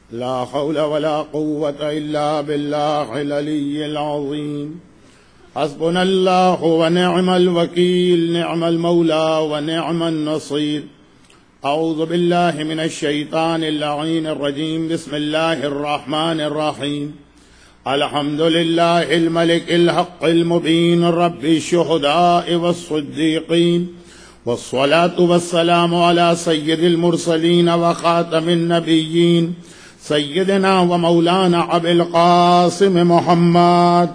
لا حول ولا قوة إلا بالله العلي العظيم. حسبنا الله ونعم الوكيل، نعم المولى ونعم النصير. أعوذ بالله من الشيطان اللعين الرجيم. بسم الله الرحمن الرحيم. الحمد لله الملك الحق المبين رب الشهداء والصديقين، والصلاة والسلام على سيد المرسلين وخاتم النبيين سيدنا ومولانا أبي القاسم محمد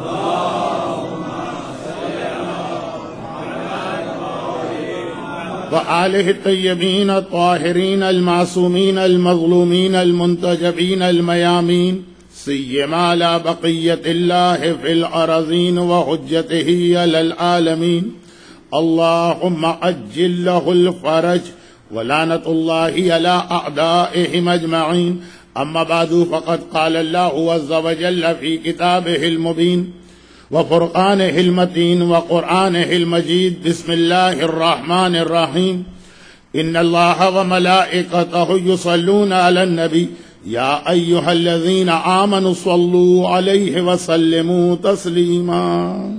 وآله الطيبين الطاهرين المعصومين المظلومين المنتجبين الميامين، سيما على بقية الله في الأراضين وحجته على العالمين. اللهم عجل له الفرج ولعنة الله على أعدائهم أجمعين. أما بعد، فقد قال الله عز وجل في كتابه المبين وفرقانه المتين وقرآنه المجيد. بسم الله الرحمن الرحيم. إن الله وملائكته يصلون على النبي يا أيها الذين آمنوا صلوا عليه وسلموا تسليما.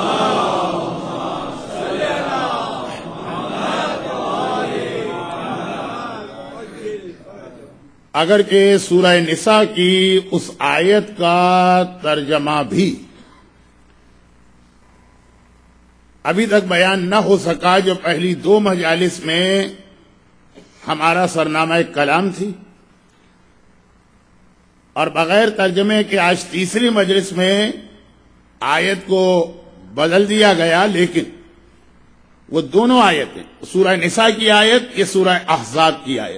اگر کہ سورہ نساء کی اس آیت کا ترجمہ بھی ابھی تک بیان نہ ہو سکا جو پہلی دو مجالس میں ہمارا سرنامہ کلام تھی، اور بغیر ترجمے کے آج تیسری مجلس میں آیت کو بدل دیا گیا، لیکن وہ دونوں آیتیں، سورہ نساء کی آیت، یہ سورہ احزاب کی آیت،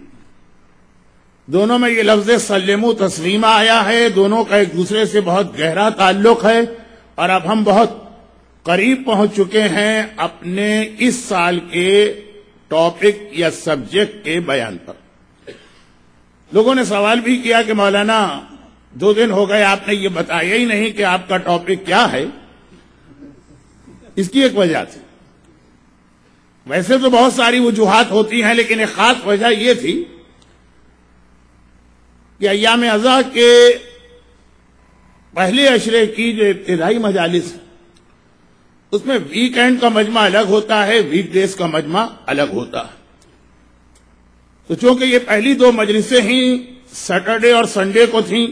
دونوں میں یہ لفظ سلموا تسلیما آیا ہے. دونوں کا ایک دوسرے سے بہت گہرا تعلق ہے، اور اب ہم بہت قریب پہنچ چکے ہیں اپنے اس سال کے ٹاپک یا سبجیکٹ کے بیان پر. لوگوں نے سوال بھی کیا کہ مولانا 2 دن ہو گئے آپ نے یہ بتایا ہی نہیں کہ آپ کا ٹاپک کیا ہے. اس کی ایک وجہ تھی، ویسے تو بہت ساری وجوہات ہوتی ہیں، لیکن ایک خاص وجہ یہ تھی کہ ایام اضحیٰ کے پہلے عشرے کی جو ابتدائی مجالس ہے اس میں ویک اینڈ کا مجمع الگ ہوتا ہے، ویک ڈیز کا مجمع الگ ہوتا ہے. تو چونکہ یہ پہلی 2 مجلسیں ہی سیٹرڈے اور سنڈے کو تھیں،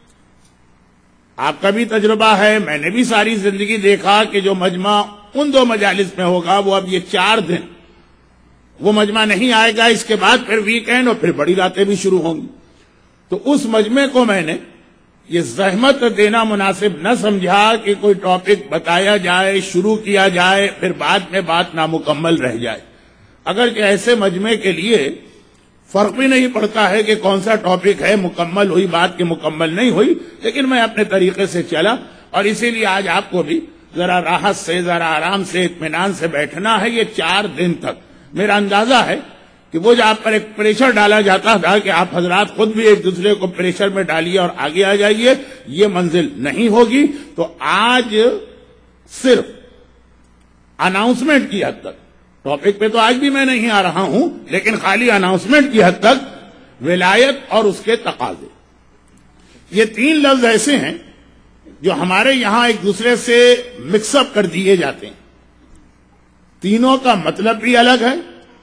آپ کا بھی تجربہ ہے، میں نے بھی ساری زندگی دیکھا کہ جو مجمع ان 2 مجالس میں ہوگا وہ اب یہ 4 دن وہ مجمع نہیں آئے گا. اس کے بعد پھر ویک اینڈ اور پھر بڑی راتیں بھی شروع ہوں گی. تو اس مجمع کو میں نے یہ زحمت دینا مناسب نہ سمجھا کہ کوئی ٹاپک بتایا جائے، شروع کیا جائے، پھر بعد میں بات نامکمل رہ جائے. اگرچہ ایسے مجمع کے لیے فرق بھی نہیں پڑتا ہے کہ کون سا ٹاپک ہے، مکمل ہوئی بات کہ مکمل نہیں ہوئی، لیکن میں اپنے طریقے سے چلا، اور اسی لیے آج آپ کو بھی ذرا راحت سے، ذرا آرام سے، اطمینان سے بیٹھنا ہے. یہ 4 دن تک میرا اندازہ ہے کہ وہ جو آپ پر ایک پریشر ڈالا جاتا تھا کہ آپ حضرات خود بھی ایک دوسرے کو پریشر میں ڈالیے اور آگے آ جائیے، یہ منزل نہیں ہوگی. تو آج صرف اناؤنسمنٹ کی حد تک، ٹاپک پہ تو آج بھی میں نہیں آ رہا ہوں، لیکن خالی اناؤنسمنٹ کی حد تک ولایت اور اس کے تقاضے، یہ 3 لفظ ایسے ہیں جو ہمارے یہاں ایک دوسرے سے مکس اپ کر دیے جاتے ہیں. تینوں کا مطلب بھی الگ ہے،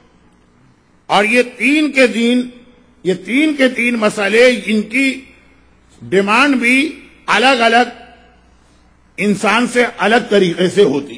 اور یہ 3 کے 3 مسئلے، ان کی ڈیمانڈ بھی الگ الگ انسان سے الگ طریقے سے ہوتی.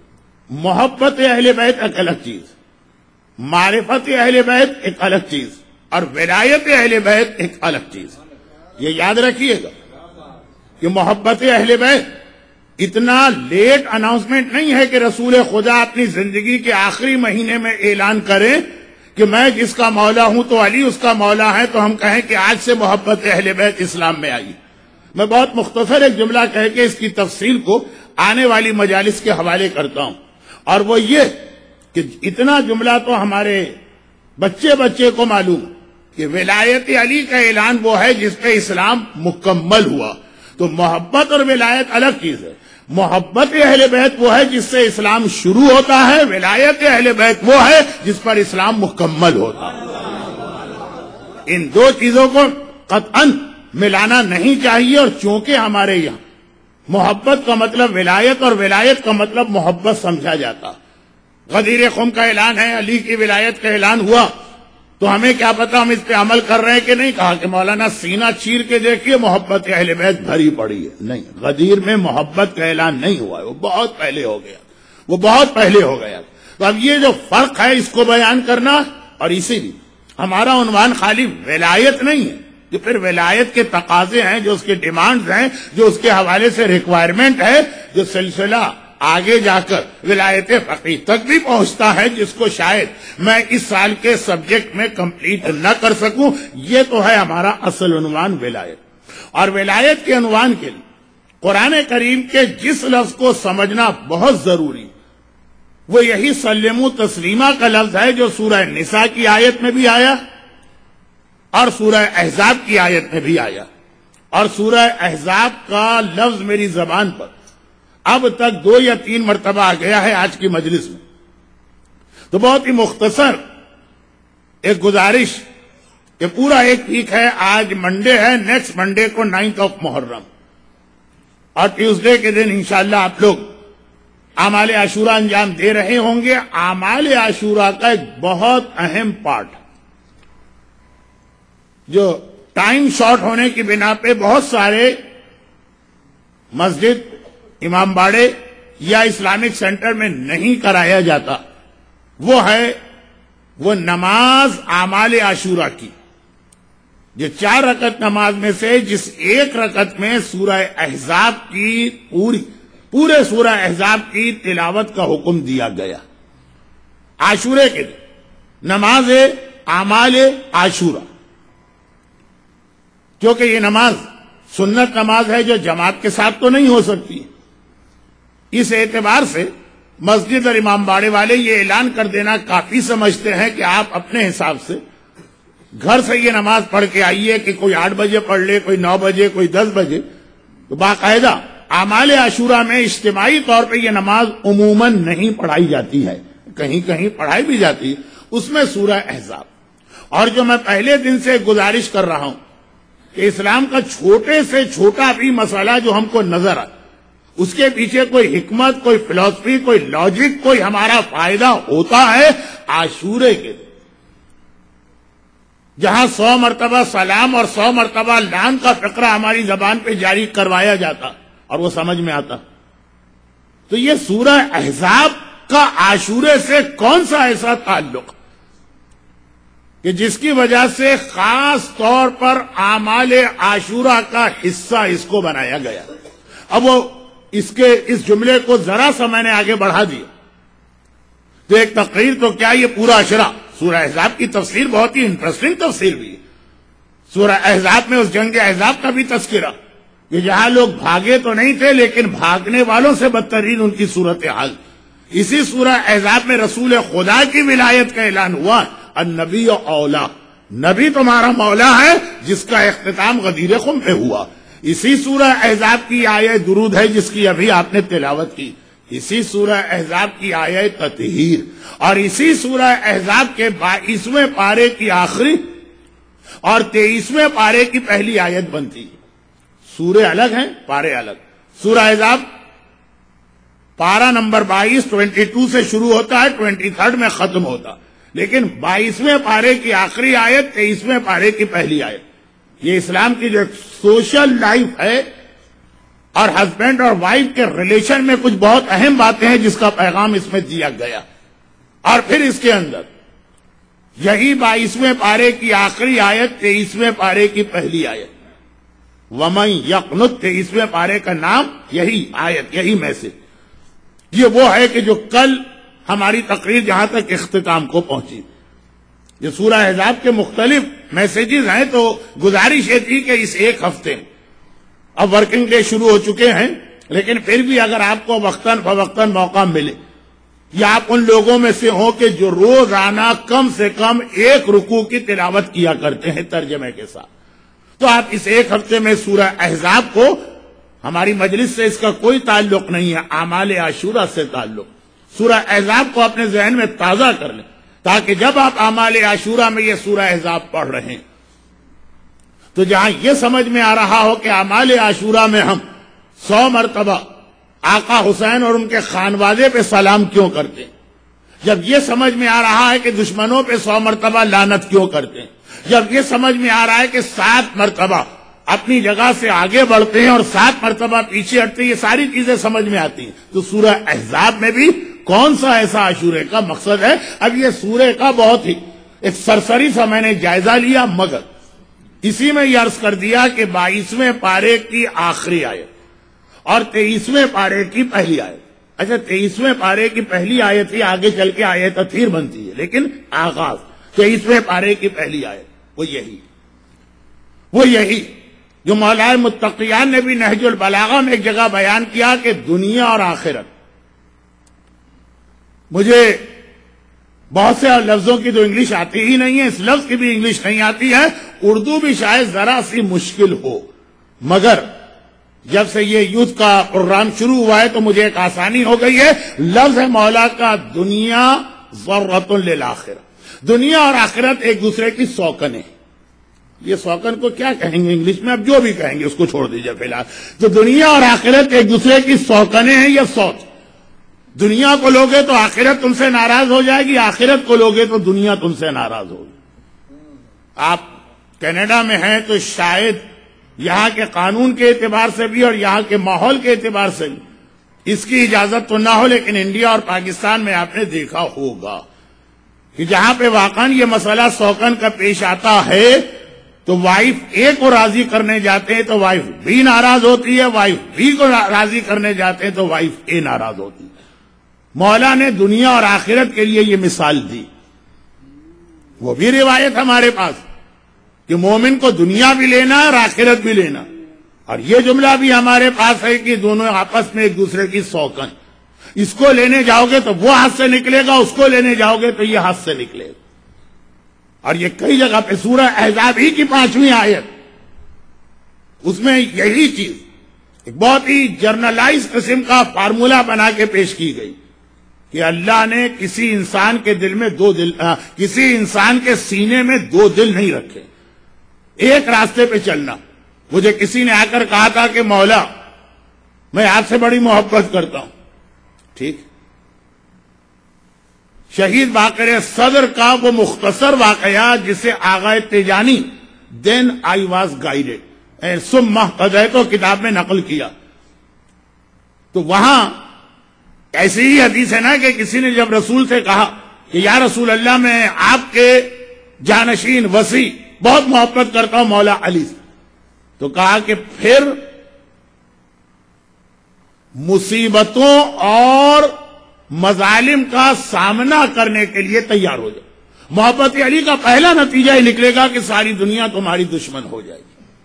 محبت اہل بیت ایک الگ چیز، معرفت اہل بیت ایک الگ چیز، اور ولایت اہل بیت ایک الگ چیز. یہ یاد رکھیے گا کہ محبت اہل بیت اتنا لیٹ اناؤنسمنٹ نہیں ہے کہ رسول خدا اپنی زندگی کے آخری مہینے میں اعلان کریں کہ میں جس کا مولا ہوں تو علی اس کا مولا ہے، تو ہم کہیں کہ آج سے محبت اہل بیت اسلام میں آئی. میں بہت مختصر ایک جملہ کہہ کے اس کی تفصیل کو آنے والی مجالس کے حوالے کرتا ہوں، اور وہ یہ کہ اتنا جملہ تو ہمارے بچے کو معلوم کہ ولایت علی کا اعلان وہ ہے جس پہ اسلام مکمل ہوا. تو محبت اور ولایت الگ چیز ہے. محبت اہل بیت وہ ہے جس سے اسلام شروع ہوتا ہے، ولایت اہل بیت وہ ہے جس پر اسلام مکمل ہوتا ہے. ان 2 چیزوں کو قطعاً ملانا نہیں چاہیے، اور چونکہ ہمارے یہاں محبت کا مطلب ولایت اور ولایت کا مطلب محبت سمجھا جاتا، غدیر خم کا اعلان ہے، علی کی ولایت کا اعلان ہوا، تو ہمیں کیا پتا ہم اس پہ عمل کر رہے ہیں کہ نہیں؟ کہا کہ مولانا سینہ چیر کے دیکھیے محبت اہل بیت بھری پڑی ہے۔ نہیں، غدیر میں محبت کا اعلان نہیں ہوا ہے، وہ بہت پہلے ہو گیا، وہ بہت پہلے ہو گیا۔ تو اب یہ جو فرق ہے اس کو بیان کرنا، اور اسی لیے ہمارا عنوان خالی ولایت نہیں ہے، جو پھر ولایت کے تقاضے ہیں، جو اس کے ڈیمانڈز ہیں، جو اس کے حوالے سے ریکوائرمنٹ ہے، جو سلسلہ آگے جا کر ولایت فقیہ تک بھی پہنچتا ہے، جس کو شاید میں اس سال کے سبجیکٹ میں کمپلیٹ نہ کر سکوں۔ یہ تو ہے ہمارا اصل عنوان ولایت، اور ولایت کے عنوان کے لیے قرآن کریم کے جس لفظ کو سمجھنا بہت ضروری، وہ یہی سلموا تسلیما کا لفظ ہے، جو سورہ نساء کی آیت میں بھی آیا اور سورہ احزاب کی آیت میں بھی آیا، اور سورہ احزاب کا لفظ میری زبان پر اب تک 2 یا 3 مرتبہ آ گیا ہے آج کی مجلس میں۔ تو بہت ہی مختصر ایک گزارش کہ پورا ایک ویک ہے، آج منڈے ہے، نیکسٹ منڈے کو 9 محرم، اور ٹیوزڈے کے دن انشاءاللہ آپ لوگ اعمال عاشورہ انجام دے رہے ہوں گے۔ اعمال عاشورہ کا ایک بہت اہم پارٹ، جو ٹائم شارٹ ہونے کی بنا پہ بہت سارے مسجد، امام باڑے یا اسلامک سینٹر میں نہیں کرایا جاتا، وہ نماز اعمال عاشورہ کی، جو 4 رکعت نماز میں سے جس 1 رکعت میں سورہ احزاب کی پورے سورہ احزاب کی تلاوت کا حکم دیا گیا۔ عاشورے کے دن نماز اعمال عاشورہ، کیونکہ یہ نماز سنت نماز ہے جو جماعت کے ساتھ تو نہیں ہو سکتی، اس اعتبار سے مسجد اور امام باڑے والے یہ اعلان کر دینا کافی سمجھتے ہیں کہ آپ اپنے حساب سے گھر سے یہ نماز پڑھ کے آئیے، کہ کوئی 8 بجے پڑھ لے، کوئی 9 بجے، کوئی 10 بجے۔ تو باقاعدہ اعمال عاشورہ میں اجتماعی طور پہ یہ نماز عموماً نہیں پڑھائی جاتی ہے، کہیں کہیں پڑھائی بھی جاتی ہے، اس میں سورہ احزاب۔ اور جو میں پہلے دن سے گزارش کر رہا ہوں کہ اسلام کا چھوٹے سے چھوٹا بھی مسئلہ جو ہم کو نظر آئے، اس کے پیچھے کوئی حکمت، کوئی فلسفی، کوئی لاجک، کوئی ہمارا فائدہ ہوتا ہے۔ عاشورے کے دن جہاں 100 مرتبہ سلام اور 100 مرتبہ لعن کا فقرہ ہماری زبان پہ جاری کروایا جاتا اور وہ سمجھ میں آتا، تو یہ سورہ احزاب کا عاشورے سے کون سا ایسا تعلق کہ جس کی وجہ سے خاص طور پر اعمال عاشورہ کا حصہ اس کو بنایا گیا؟ اب وہ اس جملے کو ذرا سا میں نے آگے بڑھا دیا تو ایک تقریر تو کیا، یہ پورا اشرا سورہ احزاب کی تفسیر بہت ہی انٹرسٹنگ تفسیر بھی ہے۔ سورہ احزاب میں اس جنگ احزاب کا بھی تذکرہ کہ جہاں لوگ بھاگے تو نہیں تھے، لیکن بھاگنے والوں سے بدترین ان کی صورتحال۔ اسی سورہ احزاب میں رسول خدا کی ولایت کا اعلان ہوا، النبی اولا، نبی تمہارا مولا ہے، جس کا اختتام غدیر خم پہ ہوا۔ اسی سورہ احزاب کی آیت درود ہے جس کی ابھی آپ نے تلاوت کی، اسی سورہ احزاب کی آیت تطہیر، اور اسی سورہ احزاب کے 22ویں پارے کی آخری اور 23ویں پارے کی پہلی آیت بنتی ہے۔ سورے الگ ہیں، پارے الگ۔ سورہ احزاب پارہ نمبر 22 22 سے شروع ہوتا ہے، 23 میں ختم ہوتا، لیکن 22ویں پارے کی آخری آیت 23ویں پارے کی پہلی آیت۔ یہ اسلام کی جو سوشل لائف ہے اور ہسبینڈ اور وائف کے ریلیشن میں کچھ بہت اہم باتیں ہیں جس کا پیغام اس میں دیا گیا۔ اور پھر اس کے اندر یہی 22ویں پارے کی آخری آیت 23ویں پارے کی پہلی آیت، وَمَن يَقْنُتْ، 23ویں پارے کا نام یہی آیت، یہی میسج۔ یہ وہ ہے کہ جو کل ہماری تقریر جہاں تک اختتام کو پہنچی، جو سورہ احزاب کے مختلف میسیجز ہیں، تو گزارش یہ تھی کہ اس ایک ہفتے میں، اب ورکنگ ڈے شروع ہو چکے ہیں، لیکن پھر بھی اگر آپ کو وقتاً فوقتاً موقع ملے، یا آپ ان لوگوں میں سے ہوں کہ جو روزانہ کم سے کم 1 رکوع کی تلاوت کیا کرتے ہیں ترجمے کے ساتھ، تو آپ اس ایک ہفتے میں سورہ احزاب کو، ہماری مجلس سے اس کا کوئی تعلق نہیں ہے، اعمال عاشورہ سے تعلق، سورہ احزاب کو اپنے ذہن میں تازہ کر لیں، تاکہ جب آپ اعمال عاشورہ میں یہ سورہ احزاب پڑھ رہے ہیں تو جہاں یہ سمجھ میں آ رہا ہو کہ اعمال عاشورہ میں ہم 100 مرتبہ آقا حسین اور ان کے خانوادے پہ سلام کیوں کرتے ہیں، جب یہ سمجھ میں آ رہا ہے کہ دشمنوں پہ 100 مرتبہ لعنت کیوں کرتے ہیں، جب یہ سمجھ میں آ رہا ہے کہ 7 مرتبہ اپنی جگہ سے آگے بڑھتے ہیں اور 7 مرتبہ پیچھے ہٹتے ہیں، یہ ساری چیزیں سمجھ میں آتی ہیں، تو سورہ احزاب میں بھی کون سا ایسا عاشورے کا مقصد ہے؟ اب یہ سورے کا بہت ہی ایک سرسری سا میں نے جائزہ لیا، مگر اسی میں یہ عرض کر دیا کہ 22ویں پارے کی آخری آیت اور 23ویں پارے کی پہلی آیت، اچھا 23ویں پارے کی پہلی آیت ہی آگے چل کے آیت تطہیر بنتی ہے، لیکن آغاز 23ویں پارے کی پہلی آیت وہ یہی جو مولا متقیان نے بھی نہج البلاغہ میں ایک جگہ بیان کیا کہ دنیا اور آخرت. مجھے بہت سے لفظوں کی تو انگلش آتی ہی نہیں ہے، اس لفظ کی بھی انگلش نہیں آتی ہے، اردو بھی شاید ذرا سی مشکل ہو، مگر جب سے یہ یوتھ کا پروگرام شروع ہوا ہے تو مجھے ایک آسانی ہو گئی ہے. لفظ ہے مولا کا دنیا ضرورت للآخرہ، دنیا اور آخرت ایک دوسرے کی سوکن ہے. یہ سوکن کو کیا کہیں گے انگلش میں؟ اب جو بھی کہیں گے اس کو چھوڑ دیجئے فی الحال. تو دنیا اور آخرت ایک دوسرے کی سوکنیں ہیں، یہ سوچ. دنیا کو لوگے تو آخرت تم سے ناراض ہو جائے گی، آخرت کو لوگے تو دنیا تم سے ناراض ہوگی. آپ کینیڈا میں ہیں تو شاید یہاں کے قانون کے اعتبار سے بھی اور یہاں کے ماحول کے اعتبار سے بھی اس کی اجازت تو نہ ہو، لیکن انڈیا اور پاکستان میں آپ نے دیکھا ہوگا کہ جہاں پہ واقعاً یہ مسئلہ سوکن کا پیش آتا ہے تو وائف اے کو راضی کرنے جاتے ہیں تو وائف بی ناراض ہوتی ہے، وائف بی کو راضی کرنے جاتے ہیں تو وائف اے ناراض ہوتی ہے. مولا نے دنیا اور آخرت کے لیے یہ مثال دی. وہ بھی روایت ہمارے پاس کہ مومن کو دنیا بھی لینا ہے اور آخرت بھی لینا، اور یہ جملہ بھی ہمارے پاس ہے کہ دونوں آپس میں ایک دوسرے کی سوکن. اس کو لینے جاؤ گے تو وہ ہاتھ سے نکلے گا، اس کو لینے جاؤ گے تو یہ ہاتھ سے نکلے گا. اور یہ کئی جگہ پہ سورہ احزاب ہی کی 5ویں آیت، اس میں یہی چیز ایک بہت ہی جرنلائز قسم کا فارمولہ بنا کے پیش کی گئی کہ اللہ نے کسی انسان کے دل میں کسی انسان کے سینے میں 2 دل نہیں رکھے. ایک راستے پہ چلنا. مجھے کسی نے آ کر کہا تھا کہ مولا میں آپ سے بڑی محبت کرتا ہوں، ٹھیک. شہید باقر صدر کا وہ مختصر واقعہ جسے آغا تیجانی دین آئی واز گائیڈڈ ثم اہتدیت کتاب میں نقل کیا. تو وہاں ایسی ہی حدیث ہے نا کہ کسی نے جب رسول سے کہا کہ یا رسول اللہ میں آپ کے جانشین وصی بہت محبت کرتا ہوں مولا علی سے، تو کہا کہ پھر مصیبتوں اور مظالم کا سامنا کرنے کے لیے تیار ہو جائے. محبت علی کا پہلا نتیجہ یہ نکلے گا کہ ساری دنیا تمہاری دشمن ہو جائے گی.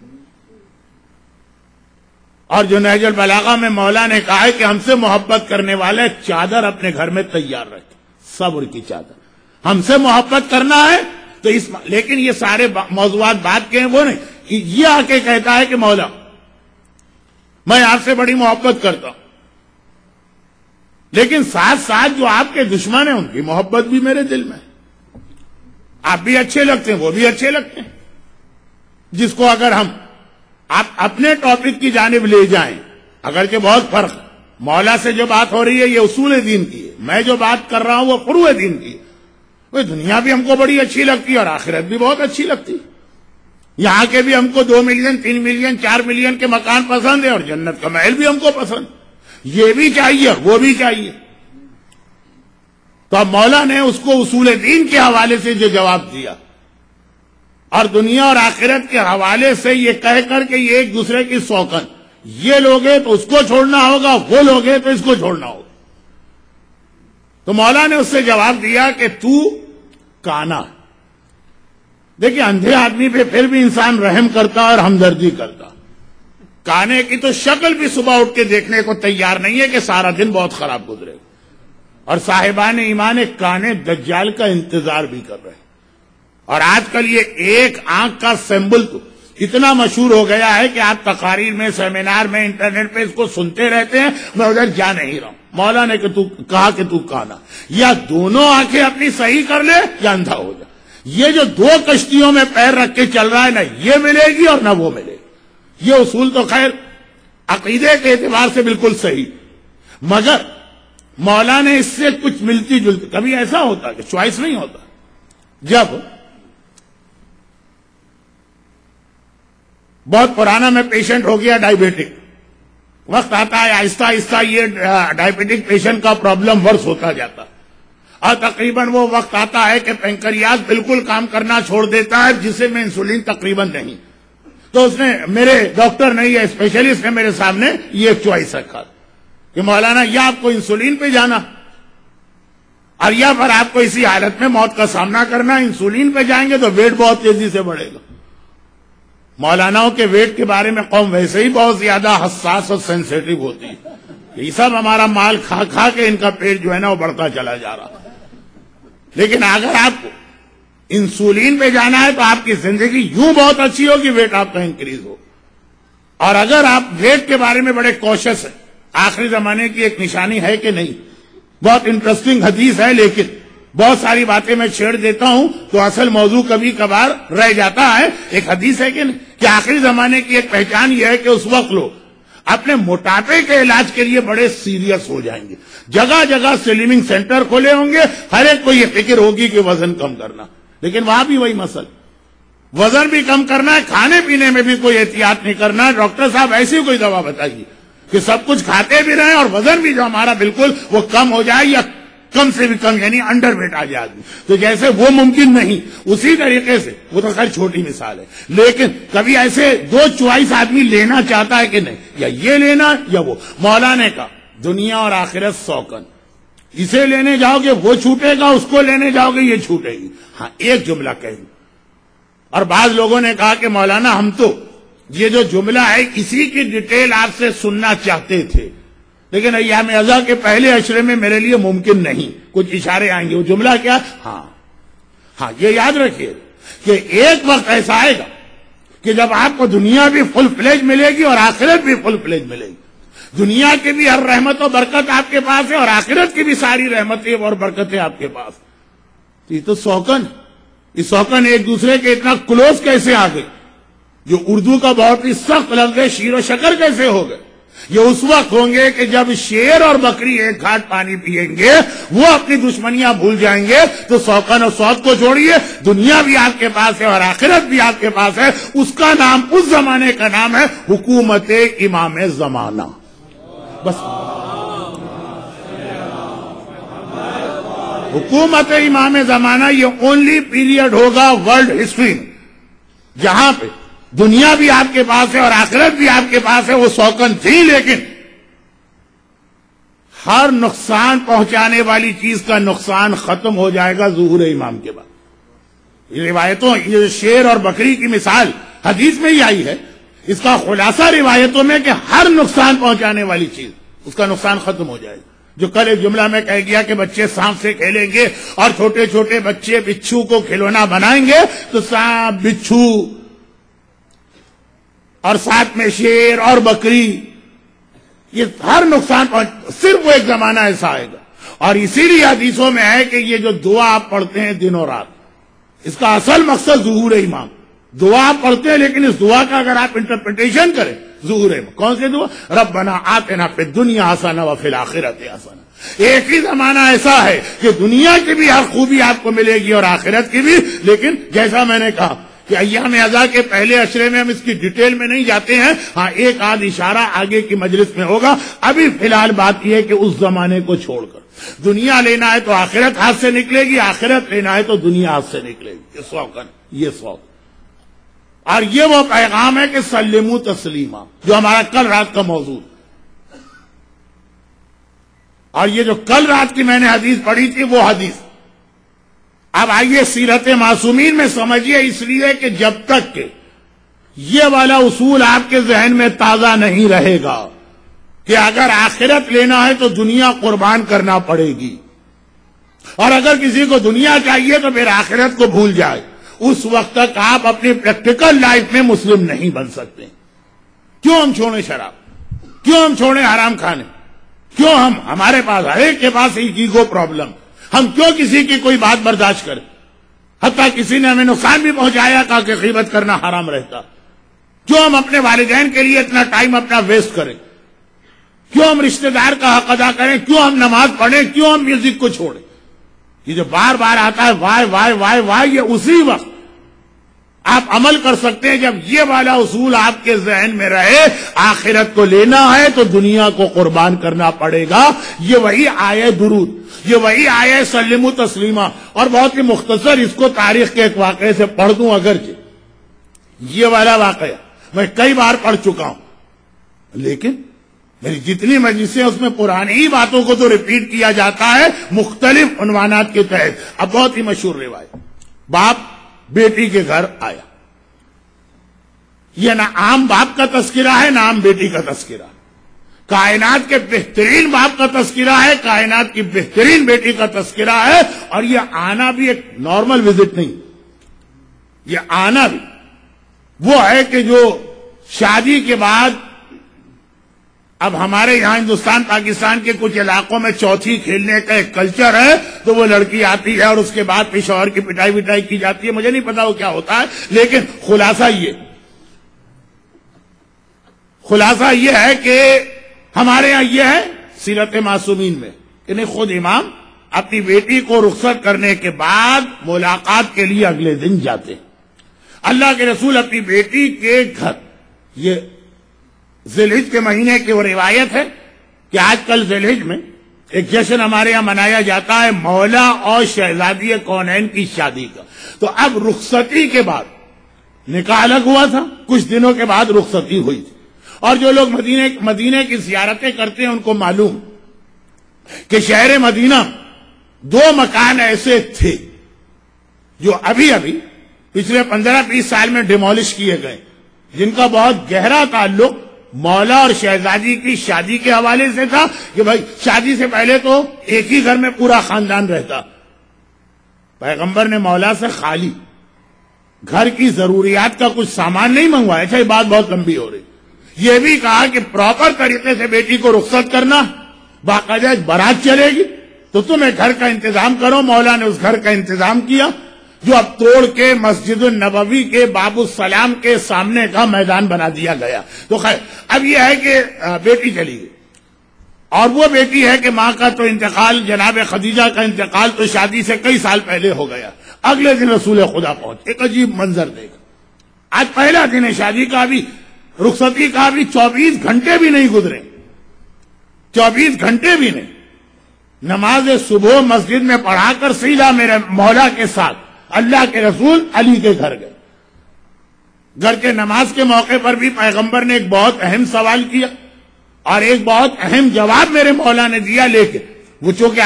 اور جو نہج البلاغہ میں مولا نے کہا ہے کہ ہم سے محبت کرنے والے چادر اپنے گھر میں تیار رکھے، صبر کی چادر. ہم سے محبت کرنا ہے تو لیکن یہ سارے موضوعات بات کے ہیں وہ نہیں کہ یہ آ کے کہتا ہے کہ مولا میں آپ سے بڑی محبت کرتا ہوں، لیکن ساتھ ساتھ جو آپ کے دشمن ہیں ان کی محبت بھی میرے دل میں ہے. آپ بھی اچھے لگتے ہیں، وہ بھی اچھے لگتے ہیں. جس کو اگر ہم آپ اپنے ٹاپک کی جانب لے جائیں، اگرچہ بہت فرق، مولا سے جو بات ہو رہی ہے یہ اصول دین کی ہے، میں جو بات کر رہا ہوں وہ فروع دین کی ہے. وہ دنیا بھی ہم کو بڑی اچھی لگتی ہے اور آخرت بھی بہت اچھی لگتی ہے. یہاں کے بھی ہم کو 2 ملین 3 ملین 4 ملین کے مکان پسند ہے اور جنت کا محل بھی ہم کو پسند. یہ بھی چاہیے وہ بھی چاہیے. تو اب مولا نے اس کو اصول دین کے حوالے سے جو جواب دیا اور دنیا اور آخرت کے حوالے سے یہ کہہ کر کہ یہ ایک دوسرے کی سوکن، یہ لوگے تو اس کو چھوڑنا ہوگا، وہ لوگے تو اس کو چھوڑنا ہوگا. تو مولا نے اس سے جواب دیا کہ تو کانا. دیکھیے اندھے آدمی پہ پھر بھی انسان رحم کرتا اور ہمدردی کرتا. کانے کی تو شکل بھی صبح اٹھ کے دیکھنے کو تیار نہیں ہے کہ سارا دن بہت خراب گزرے. اور صاحبان ایمان کانے دجال کا انتظار بھی کر رہے ہیں. اور آج کل یہ ایک آنکھ کا سمبل تو اتنا مشہور ہو گیا ہے کہ آپ تقاریر میں، سیمینار میں، انٹرنیٹ پہ اس کو سنتے رہتے ہیں. میں ادھر جا نہیں رہا ہوں. مولا نے کہا کہ تو کانا، یا دونوں آنکھیں اپنی صحیح کر لے یا اندھا ہو جا. یہ جو دو کشتیوں میں پیر رکھ کے چل رہا ہے، نہ یہ ملے گی اور نہ وہ ملے گی. یہ اصول تو خیر عقیدے کے اعتبار سے بالکل صحیح، مگر مولا نے اس سے کچھ ملتی جلتی. کبھی ایسا ہوتا کہ چوائس نہیں ہوتا. جب بہت پرانا میں پیشنٹ ہو گیا ڈائبیٹک، وقت آتا ہے آہستہ آہستہ یہ ڈائبیٹک پیشنٹ کا پرابلم ورس ہوتا جاتا، اور تقریباً وہ وقت آتا ہے کہ پینکریاس بالکل کام کرنا چھوڑ دیتا ہے، جسے میں انسولین تقریباً نہیں. تو اس نے، میرے ڈاکٹر نے یا اسپیشلسٹ نے میرے سامنے یہ ایک چوائس رکھا کہ مولانا یا آپ کو انسولین پہ جانا اور یا پھر آپ کو اسی حالت میں موت کا سامنا کرنا. انسولین پہ جائیں گے تو ویٹ بہت تیزی سے بڑھے گا. مولاناؤں کے ویٹ کے بارے میں قوم ویسے ہی بہت زیادہ حساس اور سینسیٹیو ہوتی ہے. یہ سب ہمارا مال کھا کھا کے ان کا پیٹ جو ہے نا وہ بڑھتا چلا جا رہا. لیکن اگر آپ کو انسولین پہ جانا ہے تو آپ کی زندگی یوں بہت اچھی ہوگی، ویٹ آپ کا انکریز ہو. اور اگر آپ ویٹ کے بارے میں بڑے کوشش ہیں، آخری زمانے کی ایک نشانی ہے کہ نہیں، بہت انٹرسٹنگ حدیث ہے، لیکن بہت ساری باتیں میں چھیڑ دیتا ہوں تو اصل موضوع کبھی کبھار رہ جاتا ہے. ایک حدیث ہے کہ آخری زمانے کی ایک پہچان یہ ہے کہ اس وقت لوگ اپنے موٹاپے کے علاج کے لیے بڑے سیریس ہو جائیں گے. جگہ جگہ سلمنگ سینٹر کھولے ہوں گے، ہر ایک کو یہ فکر ہوگی کہ وزن کم کرنا. لیکن وہاں بھی وہی مسئلہ، وزن بھی کم کرنا ہے، کھانے پینے میں بھی کوئی احتیاط نہیں کرنا ہے. ڈاکٹر صاحب ایسی کوئی دوا بتائیے کہ سب کچھ کھاتے بھی رہیں اور وزن بھی جو ہمارا بالکل وہ کم ہو جائے، یا کم سے بھی کم، یعنی انڈر ویٹ آ جائے آدمی. تو جیسے وہ ممکن نہیں، اسی طریقے سے وہ تو خیر چھوٹی مثال ہے، لیکن کبھی ایسے دو چوائس آدمی لینا چاہتا ہے کہ نہیں، یا یہ لینا یا وہ. مولا نے کہا دنیا اور آخرت سوکن، اسے لینے جاؤ گے وہ چھوٹے گا، اس کو لینے جاؤ گے یہ چھوٹے گی. ہاں ایک جملہ کہیں. اور بعض لوگوں نے کہا کہ مولانا ہم تو یہ جو جملہ ہے اسی کی ڈیٹیل آپ سے سننا چاہتے تھے، لیکن ایام ازا کے پہلے عشرے میں میرے لیے ممکن نہیں. کچھ اشارے آئیں گے. وہ جملہ کیا؟ ہاں یہ یاد رکھیے کہ ایک وقت ایسا آئے گا کہ جب آپ کو دنیا بھی فل فلیج ملے گی اور آخرت بھی فل فلیج ملے گی. دنیا کی بھی ہر رحمت و برکت آپ کے پاس ہے اور آخرت کی بھی ساری رحمتیں اور برکتیں آپ کے پاس. یہ تو سوکن، یہ سوکن ایک دوسرے کے اتنا کلوز کیسے آ گئی؟ جو اردو کا بہت ہی سخت لفظ ہے شیر و شکر کیسے ہو گئے؟ یہ اس وقت ہوں گے کہ جب شیر اور بکری ایک گھاٹ پانی پیئیں گے، وہ اپنی دشمنیاں بھول جائیں گے. تو سوکن اور سوت کو جوڑیے، دنیا بھی آپ کے پاس ہے اور آخرت بھی آپ کے پاس ہے. اس کا نام، اس زمانے کا نام ہے حکومت امام زمانہ. بس حکومت امام زمانہ یہ اونلی پیریڈ ہوگا ورلڈ ہسٹری میں جہاں پہ دنیا بھی آپ کے پاس ہے اور آخرت بھی آپ کے پاس ہے. وہ سوکن تھی، لیکن ہر نقصان پہنچانے والی چیز کا نقصان ختم ہو جائے گا ظہور امام کے بعد. یہ روایتوں، یہ شیر اور بکری کی مثال حدیث میں ہی آئی ہے. اس کا خلاصہ روایتوں میں کہ ہر نقصان پہنچانے والی چیز اس کا نقصان ختم ہو جائے گا. جو کل ایک جملہ میں کہہ گیا کہ بچے سانپ سے کھیلیں گے اور چھوٹے چھوٹے بچے بچھو کو کھلونا بنائیں گے، تو سانپ، بچھو اور ساتھ میں شیر اور بکری، یہ ہر نقصان صرف وہ ایک زمانہ ایسا آئے گا. اور اسی لیے حدیثوں میں ہے کہ یہ جو دعا آپ پڑھتے ہیں دن اور رات، اس کا اصل مقصد ظہور امام. دعا آپ پڑھتے ہیں لیکن اس دعا کا اگر آپ انٹرپریٹیشن کریں، ظہور امام. کون سی دعا؟ ربنا آتنا فی الدنیا حسنہ وفی الآخرۃ حسنہ. ایک ہی زمانہ ایسا ہے کہ دنیا کی بھی ہر خوبی آپ کو ملے گی اور آخرت کی بھی. لیکن جیسا میں نے کہا کہ ایام ازا کے پہلے عشرے میں ہم اس کی ڈیٹیل میں نہیں جاتے ہیں. ہاں ایک آدھ اشارہ آگے کی مجلس میں ہوگا. ابھی فی الحال بات یہ ہے کہ اس زمانے کو چھوڑ کر دنیا لینا ہے تو آخرت ہاتھ سے نکلے گی، آخرت لینا ہے تو دنیا ہاتھ سے نکلے گی. یہ سوکن، یہ سوک. اور یہ وہ پیغام ہے کہ سلموا تسلیما، جو ہمارا کل رات کا موضوع. اور یہ جو کل رات کی میں نے حدیث پڑھی تھی وہ حدیث اب آئیے سیرت معصومین میں سمجھیے. اس لیے کہ جب تک کہ یہ والا اصول آپ کے ذہن میں تازہ نہیں رہے گا کہ اگر آخرت لینا ہے تو دنیا قربان کرنا پڑے گی، اور اگر کسی کو دنیا چاہیے تو پھر آخرت کو بھول جائے، اس وقت تک آپ اپنی پریکٹیکل لائف میں مسلم نہیں بن سکتے. کیوں ہم چھوڑیں شراب؟ کیوں ہم چھوڑیں حرام کھانے؟ کیوں ہمارے پاس ہر ایک کے پاس ایک ایگو پرابلم، ہم کیوں کسی کی کوئی بات برداشت کریں؟ حتیٰ کسی نے ہمیں نقصان بھی پہنچایا تھا کہ غیبت کرنا حرام رہتا. کیوں ہم اپنے والدین کے لیے اتنا ٹائم اپنا ویسٹ کریں؟ کیوں ہم رشتہ دار کا حق ادا کریں؟ کیوں ہم نماز پڑھیں؟ کیوں ہم میوزک کو چھوڑیں؟ یہ جو بار بار آتا ہے وائے وائے وائے وائے، یہ اسی وقت آپ عمل کر سکتے ہیں جب یہ والا اصول آپ کے ذہن میں رہے. آخرت کو لینا ہے تو دنیا کو قربان کرنا پڑے گا. یہ وہی آیے درود، یہ وہی آیے سلم و تسلیمہ. اور بہت ہی مختصر اس کو تاریخ کے ایک واقعے سے پڑھ دوں، اگرچہ یہ والا واقعہ میں کئی بار پڑھ چکا ہوں، لیکن میری جتنی مجلسیں اس میں پرانی ہی باتوں کو تو ریپیٹ کیا جاتا ہے مختلف عنوانات کے تحت. اب بہت ہی مشہور روایت، باپ بیٹی کے گھر آیا. یہ نہ عام باپ کا تذکرہ ہے نہ عام بیٹی کا تذکرہ، کائنات کے بہترین باپ کا تذکرہ ہے، کائنات کی بہترین بیٹی کا تذکرہ ہے. اور یہ آنا بھی ایک نارمل وزٹ نہیں، یہ آنا بھی وہ ہے کہ جو شادی کے بعد، اب ہمارے یہاں ہندوستان پاکستان کے کچھ علاقوں میں چوتھی کھیلنے کا ایک کلچر ہے، تو وہ لڑکی آتی ہے اور اس کے بعد پھر شوہر کی پٹائی وٹائی کی جاتی ہے. مجھے نہیں پتا وہ کیا ہوتا ہے، لیکن خلاصہ یہ ہے کہ ہمارے یہاں یہ ہے سیرت معصومین میں کہ نہیں، خود امام اپنی بیٹی کو رخصت کرنے کے بعد ملاقات کے لیے اگلے دن جاتے ہیں. اللہ کے رسول اپنی بیٹی کے گھر، یہ ذی الحج کے مہینے کی وہ روایت ہے کہ آج کل ذی الحج میں ایک جشن ہمارے یہاں منایا جاتا ہے مولا اور شہزادی کونین کی شادی کا. تو اب رخصتی کے بعد نکاح الگ ہوا تھا، کچھ دنوں کے بعد رخصتی ہوئی تھی. اور جو لوگ مدینے کی زیارتیں کرتے ہیں ان کو معلوم کہ شہر مدینہ دو مکان ایسے تھے جو ابھی پچھلے 15-20 سال میں ڈیمولش کیے گئے، جن کا بہت گہرا تعلق مولا اور شہزادی کی شادی کے حوالے سے تھا. کہ بھائی شادی سے پہلے تو ایک ہی گھر میں پورا خاندان رہتا. پیغمبر نے مولا سے خالی گھر کی ضروریات کا کچھ سامان نہیں منگوایا. اچھا، یہ بات بہت لمبی ہو رہی. یہ بھی کہا کہ پراپر طریقے سے بیٹی کو رخصت کرنا، باقاعدہ ایک بارات چلے گی تو تم ایک گھر کا انتظام کرو. مولا نے اس گھر کا انتظام کیا جو اب توڑ کے مسجد النبوی کے باب السلام کے سامنے کا میدان بنا دیا گیا. تو خیر، اب یہ ہے کہ بیٹی چلی گئی، اور وہ بیٹی ہے کہ ماں کا تو انتقال، جناب خدیجہ کا انتقال تو شادی سے کئی سال پہلے ہو گیا. اگلے دن رسول خدا پہنچ. ایک عجیب منظر دیکھا. آج پہلا دن ہے شادی کا، بھی رخصتی کا بھی 24 گھنٹے بھی نہیں گزرے، 24 گھنٹے بھی نہیں. نماز صبح مسجد میں پڑھا کر سیدھا میرے مولا کے ساتھ اللہ کے رسول علی کے گھر گئے. گھر کے نماز کے موقع پر بھی پیغمبر نے ایک بہت اہم سوال کیا اور ایک بہت اہم جواب میرے مولا نے دیا. لیکن وہ چونکہ